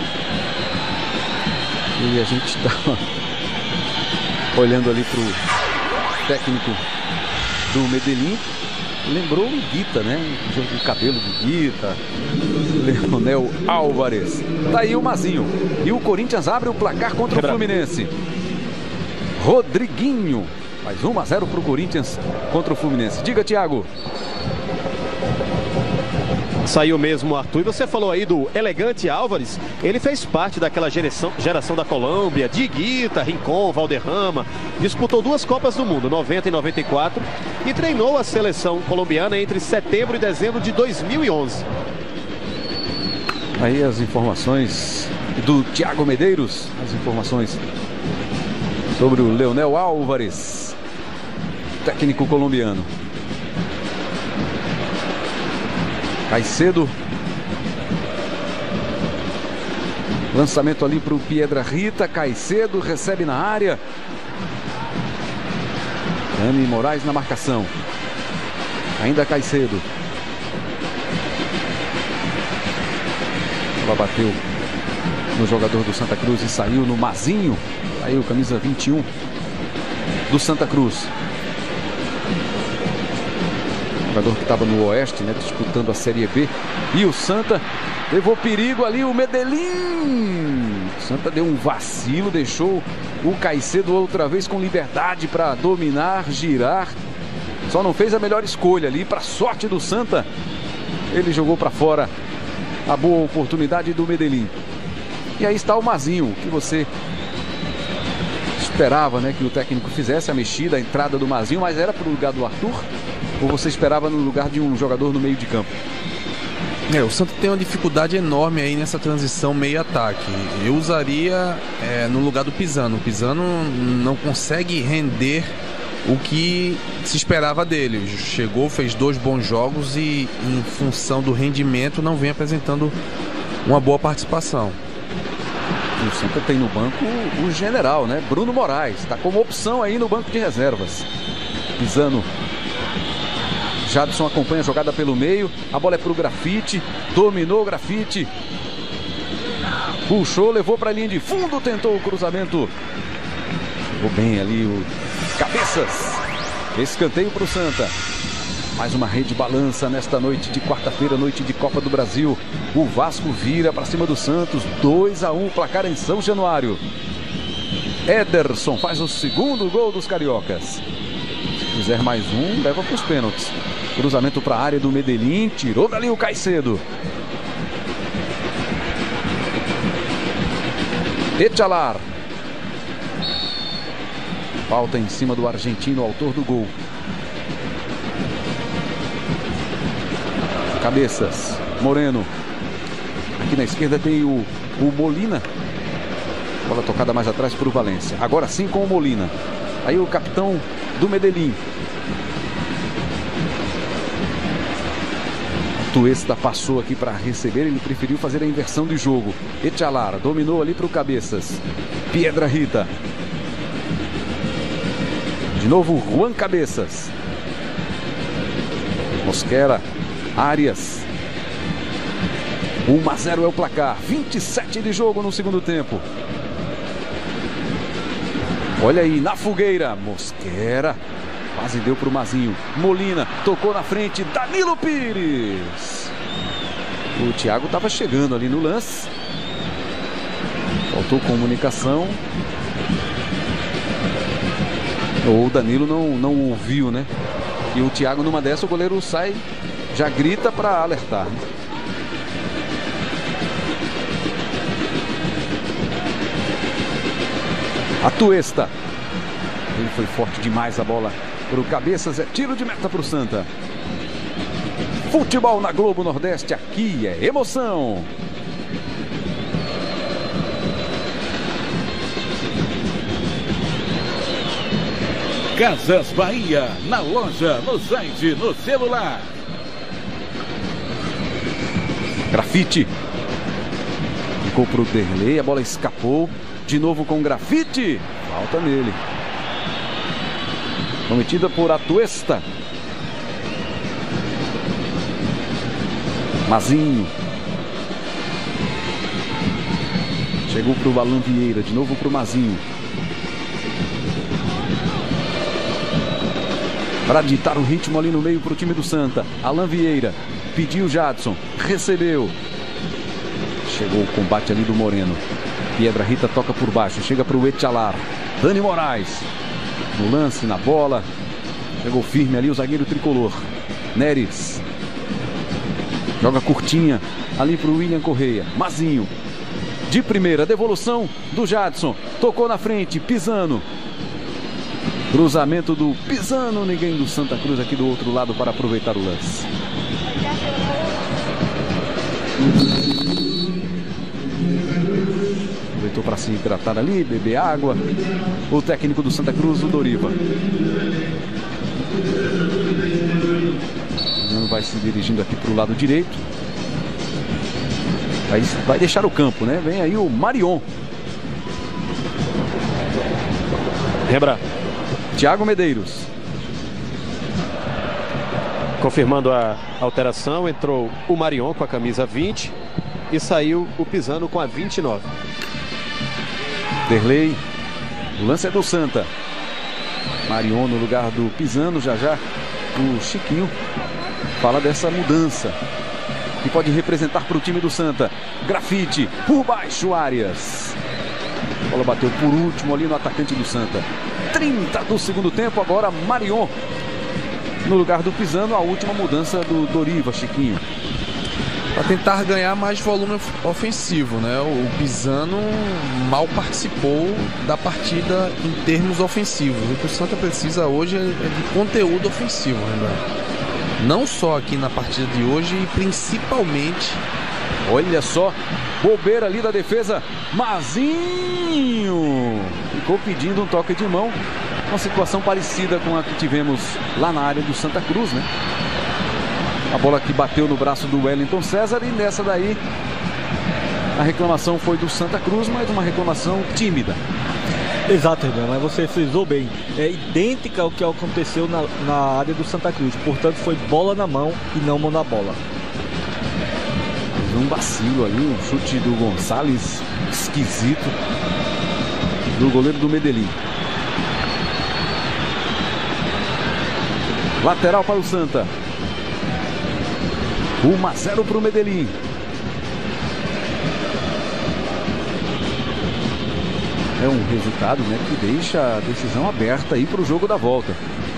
E a gente está olhando ali para o técnico do Medellín, lembrou o Guita, né? O cabelo do Guita, Leonel Álvares. Tá aí o Mazinho. E o Corinthians abre o placar contra o Fluminense. Rodriguinho. Mais um a zero para o Corinthians contra o Fluminense. Diga, Thiago. Saiu mesmo o Arthur. E você falou aí do elegante Álvares. Ele fez parte daquela geração, geração da Colômbia, de Guita, Rincon, Valderrama. Disputou duas Copas do Mundo, noventa e noventa e quatro. E treinou a seleção colombiana entre setembro e dezembro de dois mil e onze. Aí as informações do Thiago Medeiros. As informações sobre o Leonel Álvares, técnico colombiano. Caicedo. Lançamento ali para o Piedra Rita. Caicedo recebe na área. Dani Moraes na marcação. Ainda Caicedo. Ela bateu no jogador do Santa Cruz e saiu no Mazinho. Aí o camisa vinte e um do Santa Cruz. Jogador que estava no Oeste, né, disputando a Série B. E o Santa levou perigo ali, o Medellín. O Santa deu um vacilo, deixou o Caicedo outra vez com liberdade para dominar, girar. Só não fez a melhor escolha ali, para sorte do Santa. Ele jogou para fora a boa oportunidade do Medellín. E aí está o Mazinho, que você esperava, né, que o técnico fizesse a mexida, a entrada do Mazinho, mas era para o lugar do Arthur? Ou você esperava no lugar de um jogador no meio de campo? É, o Santa tem uma dificuldade enorme aí nessa transição meio-ataque. Eu usaria é, no lugar do Pisano. O Pisano não consegue render o que se esperava dele. Chegou, fez dois bons jogos e, em função do rendimento, não vem apresentando uma boa participação. O Santa tem no banco o, o general, né? Bruno Moraes. Está como opção aí no banco de reservas. Pisano. Jadson acompanha a jogada pelo meio. A bola é pro Grafite. Dominou o Grafite. Puxou, levou para a linha de fundo. Tentou o cruzamento. Chegou bem ali o Cabeças. Escanteio para o Santa. Mais uma rede balança nesta noite de quarta-feira, noite de Copa do Brasil. O Vasco vira para cima do Santos. dois a um, placar em São Januário. Ederson faz o segundo gol dos cariocas. Se fizer mais um, leva para os pênaltis. Cruzamento para a área do Medellín. Tirou dali o Caicedo. Etchalar. Falta em cima do argentino, autor do gol. Cabeças. Moreno. Aqui na esquerda tem o, o Molina. Bola tocada mais atrás para o Valência. Agora sim com o Molina. Aí o capitão do Medellín. Tuesta passou aqui para receber. Ele preferiu fazer a inversão de jogo. Etchalar dominou ali para o Cabeças. Piedrahita. De novo Juan Cabeças. Mosquera. Arias. um a zero é o placar. vinte e sete de jogo no segundo tempo. Olha aí, na fogueira. Mosquera. Quase deu para o Mazinho. Molina tocou na frente. Danilo Pires. O Thiago estava chegando ali no lance. Faltou comunicação. Ou o Danilo não, não ouviu, né? E o Thiago, numa dessa, o goleiro sai, já grita para alertar. A Tuesta. Ele foi forte demais, a bola para o Cabeças. É tiro de meta para o Santa. Futebol na Globo Nordeste. Aqui é emoção. Casas Bahia, na loja, no site, no celular. Grafite. Ficou pro Derlei, a bola escapou. De novo com Grafite. Falta nele. Cometida por Atuesta. Mazinho. Chegou pro Alan Vieira, de novo pro Mazinho. Para ditar o ritmo ali no meio para o time do Santa. Alan Vieira pediu Jadson, recebeu. Chegou o combate ali do Moreno. Piedrahita toca por baixo, chega para o Etchalar. Dani Moraes no lance, na bola. Chegou firme ali o zagueiro tricolor. Neres joga curtinha ali para o William Correia. Mazinho de primeira, devolução do Jadson. Tocou na frente, Pisano. Cruzamento do Pisano, ninguém do Santa Cruz aqui do outro lado para aproveitar o lance. Aproveitou para se hidratar ali, beber água. O técnico do Santa Cruz, o Doriva. Não vai se dirigindo aqui para o lado direito. Vai, vai deixar o campo, né? Vem aí o Marion. Lembra? Thiago Medeiros. Confirmando a alteração, entrou o Marion com a camisa vinte e saiu o Pisano com a vinte e nove. Derlei. O lance é do Santa. Marion no lugar do Pisano. Já já o Chiquinho fala dessa mudança que pode representar para o time do Santa. Grafite por baixo, Arias. A bola bateu por último ali no atacante do Santa. trinta do segundo tempo, agora Marion no lugar do Pisano. A última mudança do Doriva, Chiquinho. Para tentar ganhar mais volume ofensivo, né? O Pisano mal participou da partida em termos ofensivos. O que o Santa precisa hoje é de conteúdo ofensivo, né? Não só aqui na partida de hoje, e principalmente... Olha só, bobeira ali da defesa. Mazinho ficou pedindo um toque de mão. Uma situação parecida com a que tivemos lá na área do Santa Cruz, né? A bola que bateu no braço do Wellington César, e nessa daí A reclamação foi do Santa Cruz, mas uma reclamação tímida. Exato, Renan, mas você frisou bem. É idêntica ao que aconteceu na, na área do Santa Cruz. Portanto, foi bola na mão e não mão na bola. Um vacilo ali, um chute do Gonçalves esquisito do goleiro do Medellín. Lateral para o Santa. um a zero para o Medellín. É um resultado, né, que deixa a decisão aberta aí para o jogo da volta.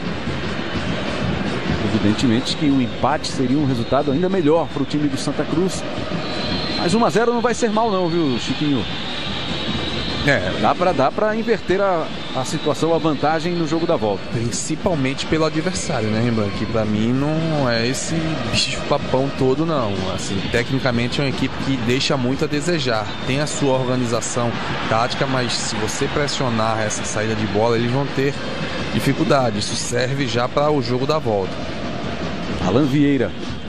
Evidentemente que o empate seria um resultado ainda melhor para o time do Santa Cruz. Mas um a zero não vai ser mal não, viu, Chiquinho? É, dá para dá para inverter a, a situação, a vantagem no jogo da volta. Principalmente pelo adversário, né, Rembrandt? Que pra mim não é esse bicho papão todo, não. Assim, tecnicamente é uma equipe que deixa muito a desejar. Tem a sua organização tática, mas se você pressionar essa saída de bola, eles vão ter dificuldade. Isso serve já para o jogo da volta. Alan Vieira.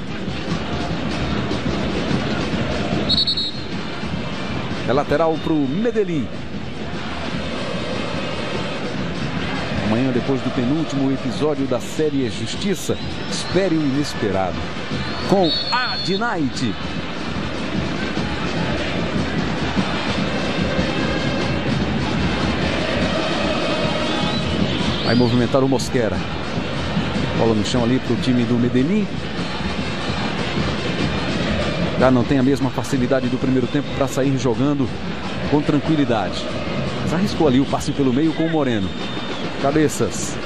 É lateral para o Medellín. Amanhã, depois do penúltimo episódio da série Justiça, espere o inesperado com Ad Night. Vai movimentar o Mosquera. Bola no chão ali para o time do Medellín. Já não tem a mesma facilidade do primeiro tempo para sair jogando com tranquilidade. Mas arriscou ali o passe pelo meio com o Moreno. Cabeças.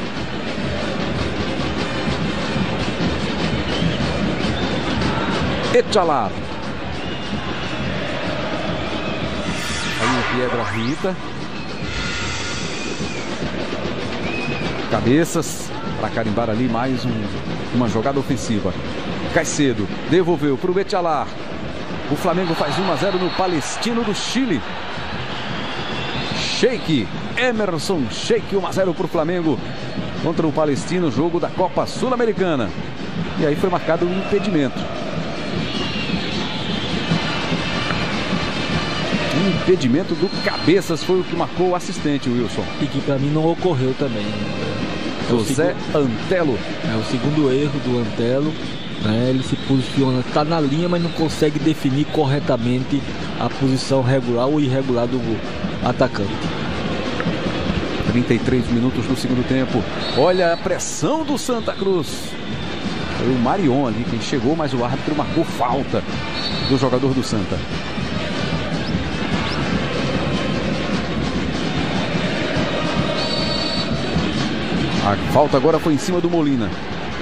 Etchalar. Aí o Piedra Rita. Cabeças para carimbar ali mais um, uma jogada ofensiva. Caicedo devolveu para o Etchalar. O Flamengo faz um a zero no Palestino do Chile. Sheik, Emerson Sheik, um a zero para o Flamengo contra o Palestino, jogo da Copa Sul-Americana. E aí foi marcado um impedimento. Um impedimento do Cabeças foi o que marcou o assistente, Wilson. E que para mim não ocorreu também. É José Antelo. É o segundo erro do Antelo. É, ele se posiciona, está na linha, mas não consegue definir corretamente a posição regular ou irregular do atacante. trinta e três minutos do segundo tempo. Olha a pressão do Santa Cruz. Foi o Marion ali quem chegou, mas o árbitro marcou falta do jogador do Santa. A falta agora foi em cima do Molina.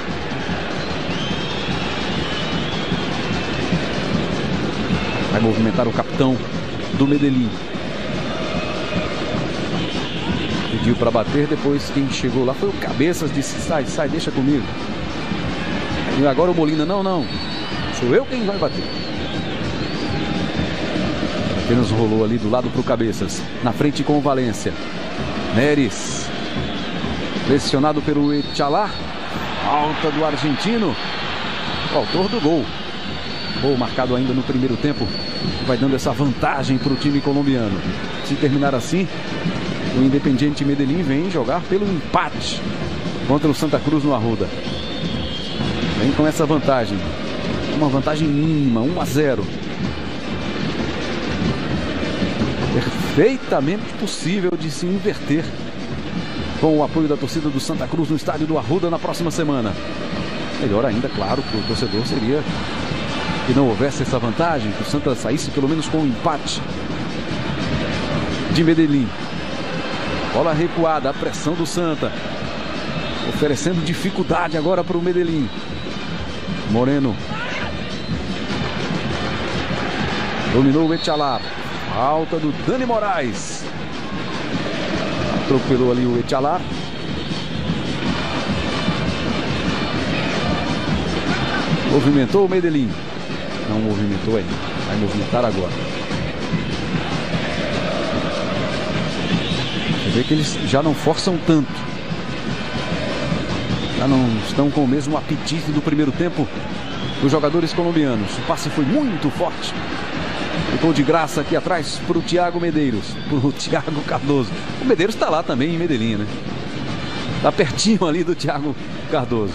Vai movimentar o capitão do Medellín. Pediu para bater, depois quem chegou lá foi o Cabeças, disse sai, sai, deixa comigo. E agora o Molina, não, não, sou eu quem vai bater. Apenas rolou ali do lado para o Cabeças, na frente com o Valência. Neres, pressionado pelo Etchalar. Falta do argentino, o autor do gol. Gol marcado ainda no primeiro tempo, vai dando essa vantagem para o time colombiano. Se terminar assim, o Independiente Medellín vem jogar pelo empate contra o Santa Cruz no Arruda. Vem com essa vantagem, uma vantagem mínima, um a zero. Perfeitamente possível de se inverter com o apoio da torcida do Santa Cruz no estádio do Arruda na próxima semana. Melhor ainda, claro, que o torcedor seria que não houvesse essa vantagem, que o Santa saísse pelo menos com um empate de Medellín. Bola recuada, a pressão do Santa, oferecendo dificuldade agora para o Medellín. Moreno dominou o Etchalar. Falta do Dani Moraes. Atropelou ali o Etchalar. Movimentou o Medellín. Não movimentou ainda. Vai movimentar agora. Você vê que eles já não forçam tanto. Já não estão com o mesmo apetite do primeiro tempo dos jogadores colombianos. O passe foi muito forte Ficou de graça aqui atrás para o Thiago Medeiros, para o Thiago Cardoso. O Medeiros está lá também em Medellín, né? Tá pertinho ali do Thiago Cardoso.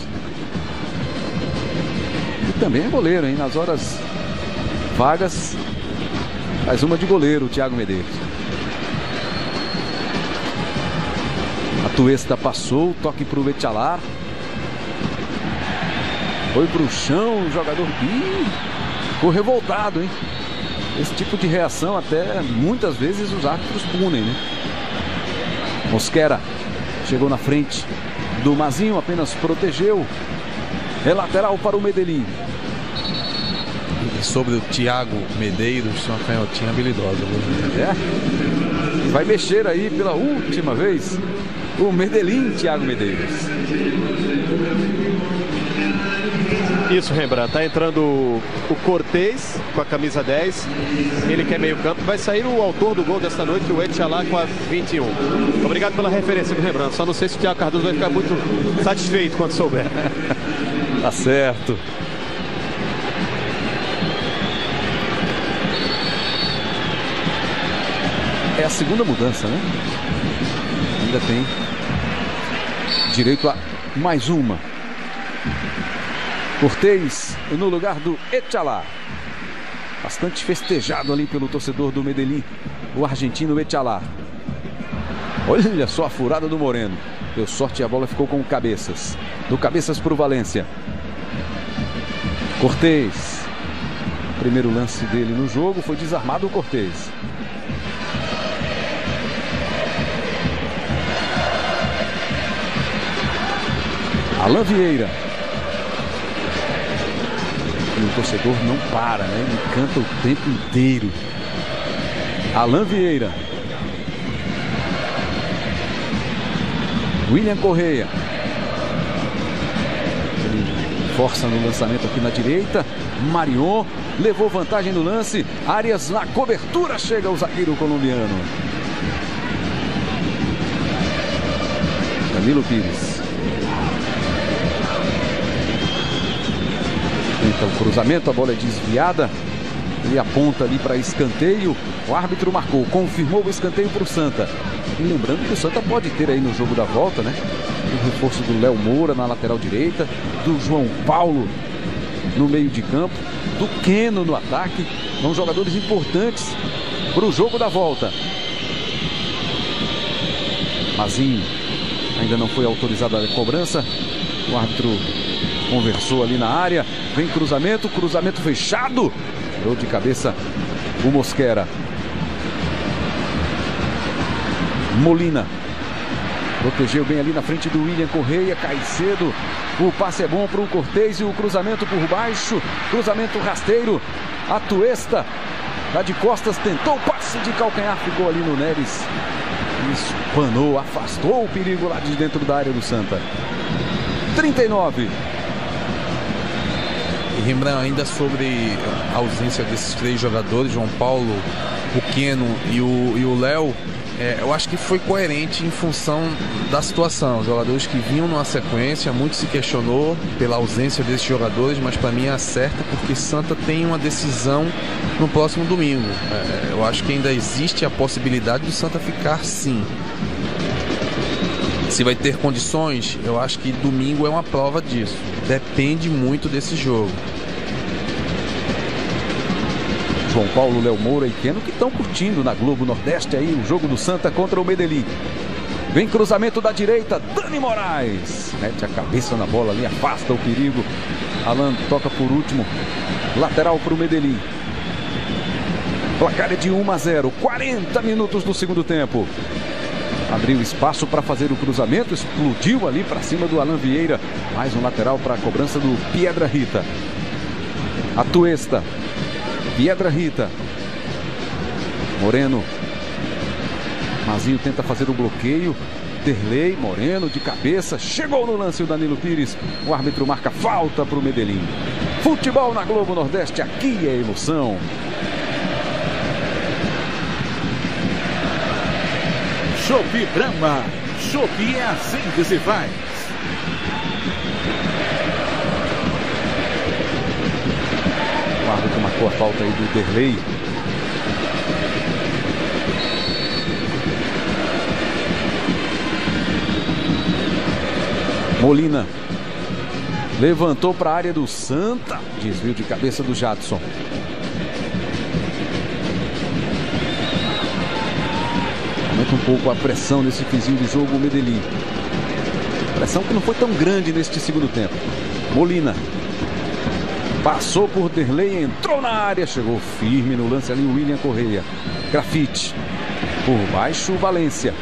E também é goleiro, hein? Nas horas vagas, faz uma de goleiro o Thiago Medeiros. A Tuesta passou, toque para o Etchalar. Foi para o chão, o jogador Ih, ficou revoltado, hein? Esse tipo de reação até muitas vezes os árbitros punem, né? Mosquera chegou na frente do Mazinho, apenas protegeu. É lateral para o Medellín. E sobre o Thiago Medeiros, uma canhotinha habilidosa. É? Vai mexer aí pela última vez o Medellín, Thiago Medeiros. Isso, Rembrandt. Tá entrando o Cortez com a camisa dez. Ele que é meio campo. Vai sair o autor do gol desta noite, o Etchalar, com a vinte e um. Obrigado pela referência do Rembrandt. Só não sei se o Thiago Cardoso vai ficar muito satisfeito quando souber. Tá certo. É a segunda mudança, né? Ainda tem direito a mais uma. Cortez no lugar do Etchalar. Bastante festejado ali pelo torcedor do Medellín, o argentino Etchalar. Olha só a furada do Moreno. Deu sorte e a bola ficou com o Cabeças. Do Cabeças para o Valência. Cortez. Primeiro lance dele no jogo, foi desarmado o Cortez. Alan Vieira. E o torcedor não para, né? Ele canta o tempo inteiro. Alan Vieira. William Correia. Ele força no lançamento aqui na direita. Marion levou vantagem no lance. Arias na cobertura, chega o zagueiro colombiano. Danilo Pires. Tenta o cruzamento, a bola é desviada. Ele aponta ali para escanteio. O árbitro marcou, confirmou o escanteio para o Santa. E lembrando que o Santa pode ter aí no jogo da volta, né? O reforço do Léo Moura na lateral direita, do João Paulo no meio de campo, do Keno no ataque. São jogadores importantes para o jogo da volta. Mazinho ainda não foi autorizada a cobrança. O árbitro conversou ali na área. Vem cruzamento, cruzamento fechado. Tirou de cabeça o Mosquera. Molina protegeu bem ali na frente do William Correia. Cai cedo. O passe é bom para o Cortez e o cruzamento por baixo. Cruzamento rasteiro. A Tuesta lá de costas tentou o passe de calcanhar. Ficou ali no Neres. Espanou, afastou o perigo lá de dentro da área do Santa. trinta e nove. E Rembrandt, ainda sobre a ausência desses três jogadores, João Paulo, o Keno e o Léo, é, eu acho que foi coerente em função da situação. Os jogadores que vinham numa sequência, muito se questionou pela ausência desses jogadores, mas para mim é certa, porque Santa tem uma decisão no próximo domingo. É, eu acho que ainda existe a possibilidade do Santa ficar sim. Se vai ter condições, eu acho que domingo é uma prova disso. Depende muito desse jogo. João Paulo, Léo Moura e Keno que estão curtindo na Globo Nordeste aí o jogo do Santa contra o Medellín. Vem cruzamento da direita, Dani Moraes. Mete a cabeça na bola ali, afasta o perigo. Alan toca por último. Lateral para o Medellín. Placar é de um a zero. quarenta minutos do segundo tempo. Abriu espaço para fazer o cruzamento. Explodiu ali para cima do Alan Vieira. Mais um lateral para a cobrança do Piedra Rita. A Tuesta. Piedra Rita. Moreno. Mazinho tenta fazer o bloqueio. Derlei, Moreno de cabeça. Chegou no lance o Danilo Pires. O árbitro marca falta para o Medellín. Futebol na Globo Nordeste. Aqui é emoção. Chopp Brahma. Chopp é assim que se faz. O árbitro marcou a falta aí do Derlei. Molina levantou para a área do Santa. Desvio de cabeça do Jadson. Aumenta um pouco a pressão nesse finzinho de jogo, o Medellín. Pressão que não foi tão grande neste segundo tempo. Molina passou por Derlei, entrou na área, chegou firme no lance ali o William Correia. Grafite por baixo, Valência.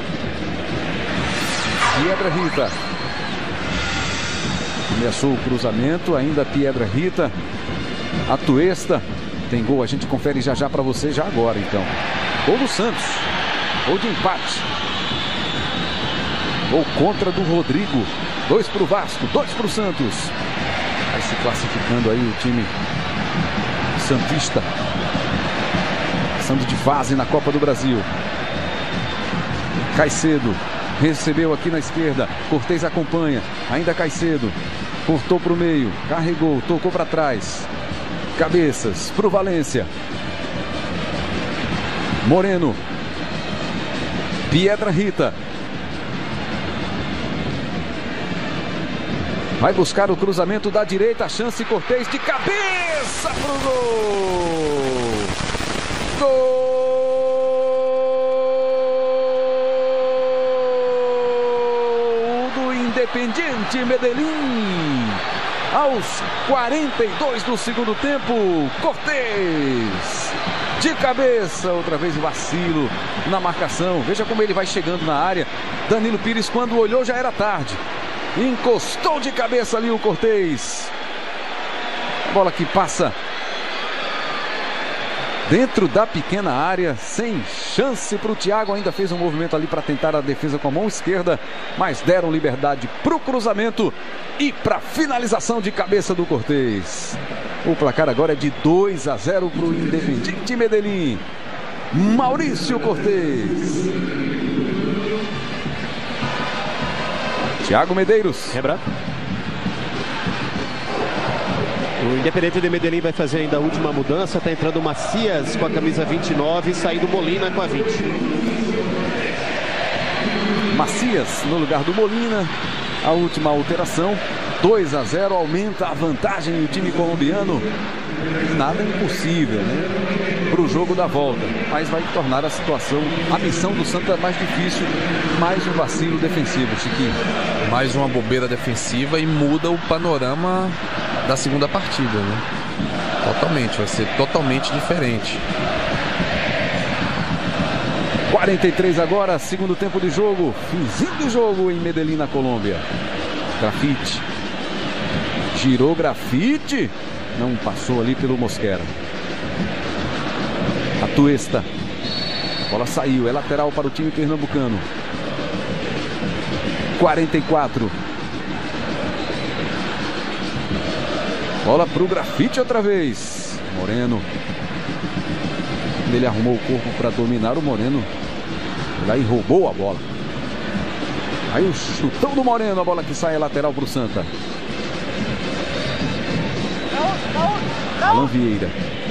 Piedra Rita ameaçou o cruzamento, ainda Piedra Rita. Atuesta tem gol, a gente confere já já para você, já agora então. Gol do Santos, gol de empate. Gol contra do Rodrigo. Dois para o Vasco, dois para o Santos. Vai se classificando aí o time santista, passando de fase na Copa do Brasil. Caicedo recebeu aqui na esquerda, Cortez acompanha, ainda Caicedo, cortou para o meio, carregou, tocou para trás. Cabeças para o Valência. Moreno. Piedra Rita. Vai buscar o cruzamento da direita, a chance, Cortez de cabeça pro gol. Gol do Independiente Medellín. Aos quarenta e dois do segundo tempo, Cortez de cabeça, outra vez vacilo na marcação. Veja como ele vai chegando na área. Danilo Pires, quando olhou, já era tarde. Encostou de cabeça ali o Cortez. Bola que passa dentro da pequena área, sem chance para o Thiago. Ainda fez um movimento ali para tentar a defesa com a mão esquerda, mas deram liberdade para o cruzamento e para a finalização de cabeça do Cortez. O placar agora é de dois a zero para o Independiente Medellín. Maurício Cortez. Thiago Medeiros. Rembrandt. O Independiente de Medellín vai fazer ainda a última mudança. Está entrando Macias com a camisa vinte e nove, saindo Molina com a vinte. Macias no lugar do Molina. A última alteração. dois a zero, aumenta a vantagem do time colombiano. Nada impossível, né, para o jogo da volta, mas vai tornar a situação, a missão do Santa mais difícil. Mais um vacilo defensivo, Chiquinho. Mais uma bobeira defensiva e muda o panorama da segunda partida, né? Totalmente, vai ser totalmente diferente. quarenta e três agora, segundo tempo de jogo, finzinho de jogo em Medellín, na Colômbia. Grafite. Girou Grafite. Não passou ali pelo Mosquera. Atuesta. A bola saiu, é lateral para o time pernambucano. quarenta e quatro. Bola para o Grafite outra vez. Moreno. Ele arrumou o corpo para dominar o Moreno. Lá e roubou a bola. Aí o chutão do Moreno, a bola que sai é lateral para o Santa. Alan Vieira.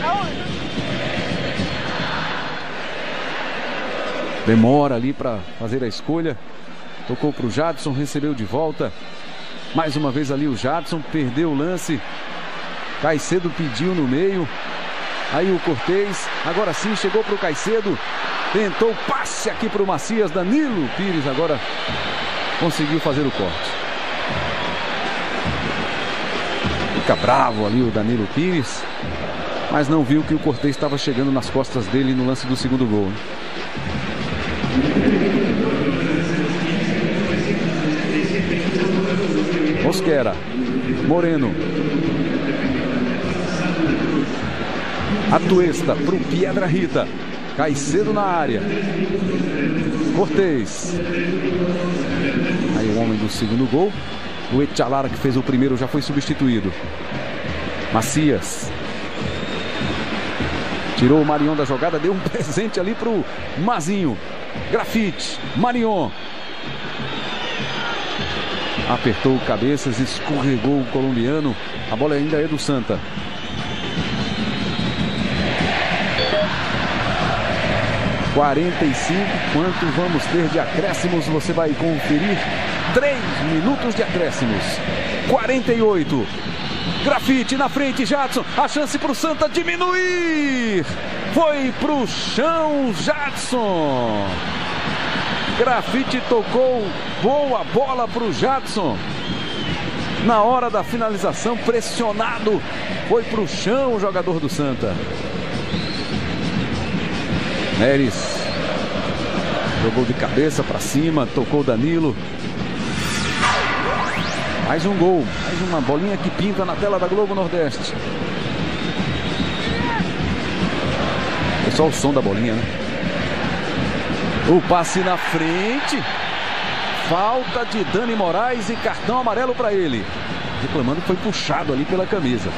Demora ali para fazer a escolha. Tocou para o Jadson, recebeu de volta. Mais uma vez ali o Jadson, perdeu o lance. Caicedo pediu no meio. Aí o Cortez, agora sim chegou para o Caicedo. Tentou passe aqui para o Macias. Danilo Pires agora conseguiu fazer o corte. Fica bravo ali o Danilo Pires, mas não viu que o Cortez estava chegando nas costas dele no lance do segundo gol. Mosquera. Moreno. Atuesta para o Piedra Rita. Caicedo na área. Cortez. Aí o homem do segundo gol. O Etchalara, que fez o primeiro, já foi substituído. Macias. Tirou o Marion da jogada, deu um presente ali pro Mazinho. Grafite. Marion. Apertou cabeças, escorregou o colombiano. A bola ainda é do Santa. quarenta e cinco. Quanto vamos ter de acréscimos? Você vai conferir Três minutos de acréscimos. quarenta e oito. Grafite na frente, Jadson. A chance para o Santa diminuir. Foi para o chão, Jadson. Grafite tocou boa bola para o Jadson. Na hora da finalização, pressionado, foi para o chão o jogador do Santa. Neres jogou de cabeça para cima, tocou Danilo. Mais um gol, mais uma bolinha que pinta na tela da Globo Nordeste. É só o som da bolinha, né? O passe na frente. Falta de Dani Moraes e cartão amarelo para ele. Reclamando que foi puxado ali pela camisa.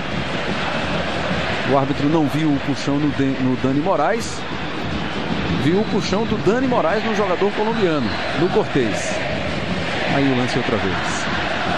O árbitro não viu o puxão no, de, no Dani Moraes. Viu o puxão do Dani Moraes no jogador colombiano, no Cortez. Aí o lance outra vez.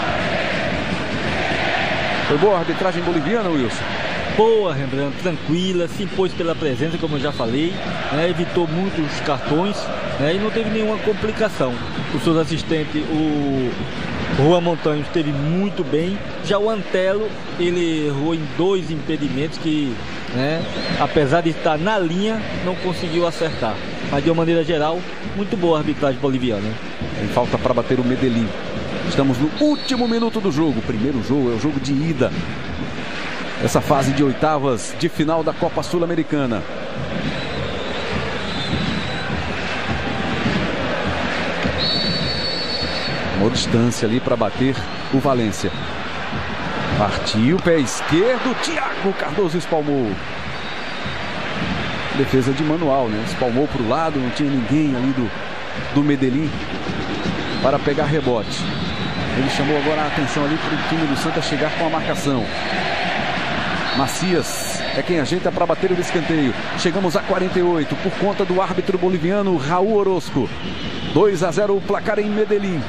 Foi boa a arbitragem boliviana, Wilson? Boa, Rembrandt, tranquila, se impôs pela presença, como eu já falei, né, evitou muitos cartões, né, e não teve nenhuma complicação. O seu assistente, o Juan Montanho, esteve muito bem. Já o Antelo, ele errou em dois impedimentos que, né, apesar de estar na linha, não conseguiu acertar. Mas de uma maneira geral, muito boa a arbitragem boliviana. Tem falta para bater o Medellín. Estamos no último minuto do jogo. Primeiro jogo é o jogo de ida. Essa fase de oitavas de final da Copa Sul-Americana. Uma distância ali para bater o Valência. Partiu, pé esquerdo, Thiago Cardoso espalmou. Defesa de manual, né? Espalmou para o lado, não tinha ninguém ali do, do Medellín para pegar rebote. Ele chamou agora a atenção ali para o time do Santa chegar com a marcação. Macias é quem ajeita para bater o escanteio. Chegamos a quarenta e oito por conta do árbitro boliviano Raul Orozco. dois a zero o placar em Medellín.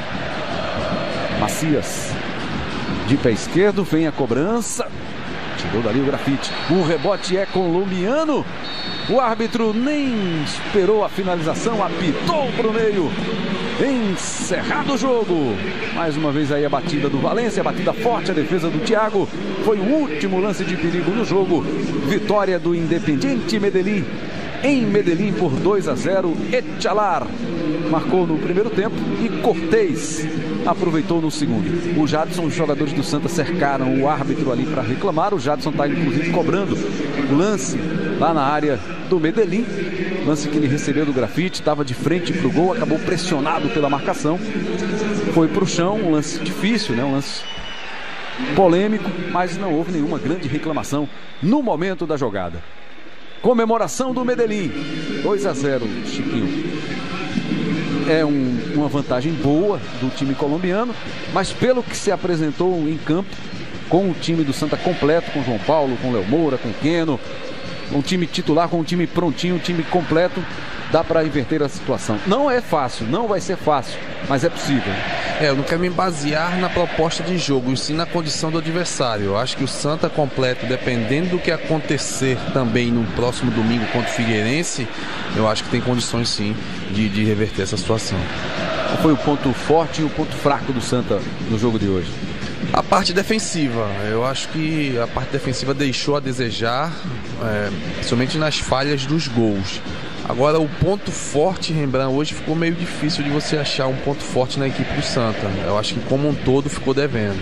Macias de pé esquerdo, vem a cobrança. Tirou dali o Grafite. O rebote é colombiano. O árbitro nem esperou a finalização, apitou para o meio. Encerrado o jogo. Mais uma vez aí a batida do Valência, a batida forte, a defesa do Thiago. Foi o último lance de perigo no jogo. Vitória do Independiente Medellín em Medellín por dois a zero. Echalar marcou no primeiro tempo e Cortez aproveitou no segundo. O Jadson, os jogadores do Santa cercaram o árbitro ali para reclamar. O Jadson está inclusive cobrando o lance lá na área do Medellín. Lance que ele recebeu do Grafite, estava de frente para o gol, acabou pressionado pela marcação. Foi para o chão, um lance difícil, né? Um lance polêmico, mas não houve nenhuma grande reclamação no momento da jogada. Comemoração do Medellín, dois a zero, Chiquinho. É um, uma vantagem boa do time colombiano, mas pelo que se apresentou em campo, com o time do Santa completo, com João Paulo, com Léo Moura, com Keno, um time titular, com um time prontinho, um time completo, dá para inverter a situação. Não é fácil, não vai ser fácil, mas é possível. É, eu não quero me basear na proposta de jogo, e sim na condição do adversário. Eu acho que o Santa completo, dependendo do que acontecer também no próximo domingo contra o Figueirense, eu acho que tem condições sim de, de reverter essa situação. Qual foi o ponto forte e o ponto fraco do Santa no jogo de hoje? A parte defensiva, eu acho que a parte defensiva deixou a desejar, é, somente nas falhas dos gols. Agora o ponto forte, Rembrandt, hoje ficou meio difícil de você achar um ponto forte na equipe do Santa. Eu acho que como um todo ficou devendo.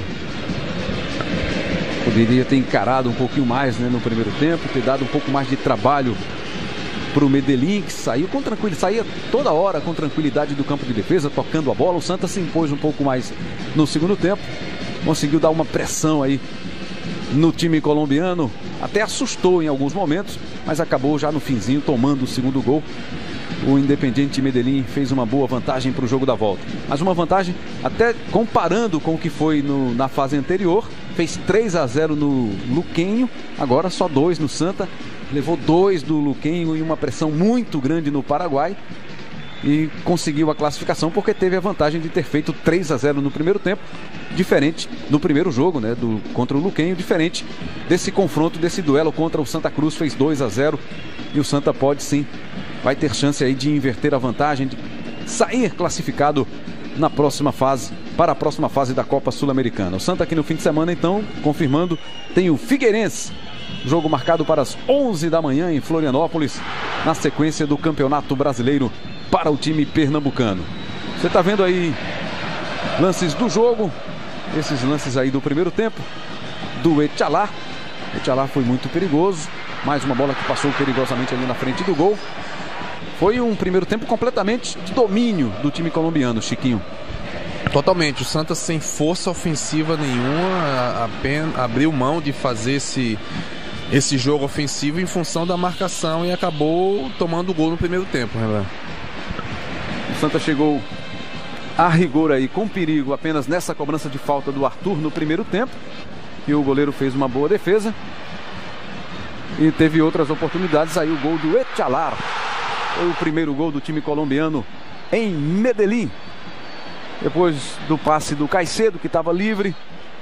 Poderia ter encarado um pouquinho mais, né, no primeiro tempo, ter dado um pouco mais de trabalho para o Medellín, que saiu com tranquilidade, saía toda hora com tranquilidade do campo de defesa, tocando a bola. O Santa se impôs um pouco mais no segundo tempo, conseguiu dar uma pressão aí no time colombiano, até assustou em alguns momentos, mas acabou já no finzinho tomando o segundo gol. O Independiente Medellín fez uma boa vantagem para o jogo da volta, mas uma vantagem até comparando com o que foi no, na fase anterior. Fez três a zero no Luquenho, agora só dois no Santa. Levou dois do Luquenho e uma pressão muito grande no Paraguai e conseguiu a classificação porque teve a vantagem de ter feito três a zero no primeiro tempo, diferente no primeiro jogo, né, do, contra o Luquenho, diferente desse confronto, desse duelo contra o Santa Cruz. Fez dois a zero e o Santa pode sim, vai ter chance aí de inverter a vantagem, de sair classificado na próxima fase, para a próxima fase da Copa Sul-Americana. O Santa aqui no fim de semana, então, confirmando, tem o Figueirense, jogo marcado para as onze da manhã em Florianópolis, na sequência do Campeonato Brasileiro para o time pernambucano. Você está vendo aí lances do jogo, esses lances aí do primeiro tempo, do Etchalá. Etchalá foi muito perigoso, mais uma bola que passou perigosamente ali na frente do gol. Foi um primeiro tempo completamente de domínio do time colombiano, Chiquinho. Totalmente, o Santa sem força ofensiva nenhuma, apenas abriu mão de fazer esse, esse jogo ofensivo em função da marcação e acabou tomando o gol no primeiro tempo, né? O Santa chegou a rigor aí com perigo apenas nessa cobrança de falta do Arthur no primeiro tempo, e o goleiro fez uma boa defesa e teve outras oportunidades. Aí o gol do Etchalá foi o primeiro gol do time colombiano em Medellín, depois do passe do Caicedo, que estava livre.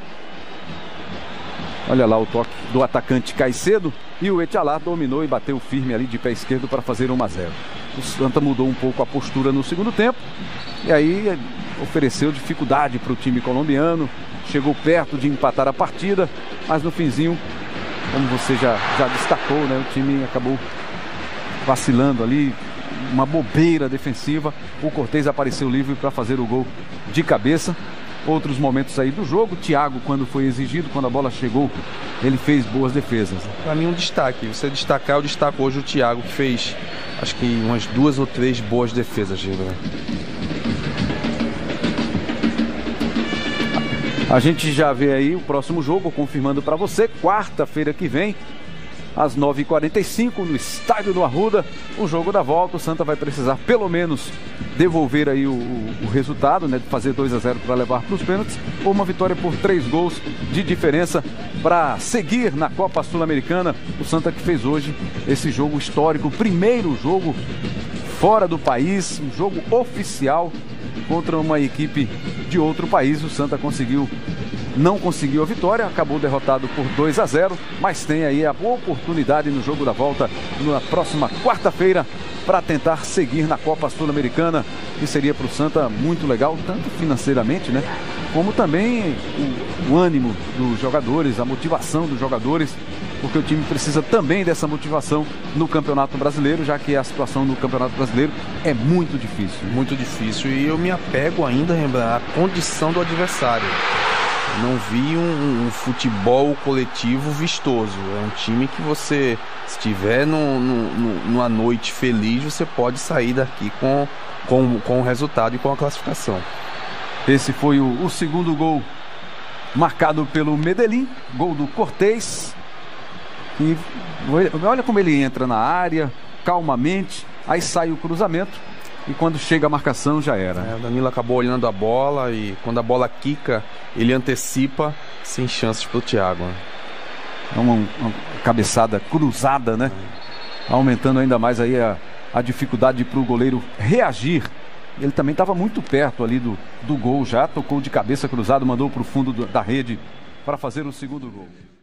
Olha lá o toque do atacante Caicedo, e o Etchalá dominou e bateu firme ali de pé esquerdo para fazer um a zero. O Santa mudou um pouco a postura no segundo tempo e aí ofereceu dificuldade para o time colombiano, chegou perto de empatar a partida, mas no finzinho, como você já, já destacou, né, o time acabou vacilando ali, uma bobeira defensiva. O Cortez apareceu livre para fazer o gol de cabeça. Outros momentos aí do jogo, Thiago, quando foi exigido, quando a bola chegou, ele fez boas defesas. Para mim um destaque, você destacar, eu destaco hoje o Thiago, que fez acho que umas duas ou três boas defesas, Gilberto. A gente já vê aí o próximo jogo, confirmando para você, quarta-feira que vem, às nove e quarenta e cinco, no estádio do Arruda, o jogo da volta. O Santa vai precisar pelo menos devolver aí o, o, o resultado, né, de fazer dois a zero para levar para os pênaltis, ou uma vitória por três gols de diferença para seguir na Copa Sul-Americana. O Santa que fez hoje esse jogo histórico, o primeiro jogo fora do país, um jogo oficial contra uma equipe de outro país. O Santa conseguiu Não conseguiu a vitória, acabou derrotado por dois a zero, mas tem aí a boa oportunidade no jogo da volta na próxima quarta-feira para tentar seguir na Copa Sul-Americana, que seria para o Santa muito legal, tanto financeiramente, né, como também o, o ânimo dos jogadores, a motivação dos jogadores, porque o time precisa também dessa motivação no Campeonato Brasileiro, já que a situação no Campeonato Brasileiro é muito difícil. Muito difícil, e eu me apego ainda, à condição do adversário. Não vi um, um futebol coletivo vistoso. É um time que você, se estiver no, no, no, numa noite feliz, você pode sair daqui com, com, com o resultado e com a classificação. Esse foi o, o segundo gol marcado pelo Medellín, gol do Cortez. E olha como ele entra na área, calmamente, aí sai o cruzamento. E quando chega a marcação já era. É, o Danilo acabou olhando a bola e quando a bola quica, ele antecipa, sem chances para o Thiago. É uma, uma cabeçada cruzada, né? É. Aumentando ainda mais aí a, a dificuldade para o goleiro reagir. Ele também estava muito perto ali do, do gol já, tocou de cabeça cruzado, mandou para o fundo do, da rede para fazer o segundo gol.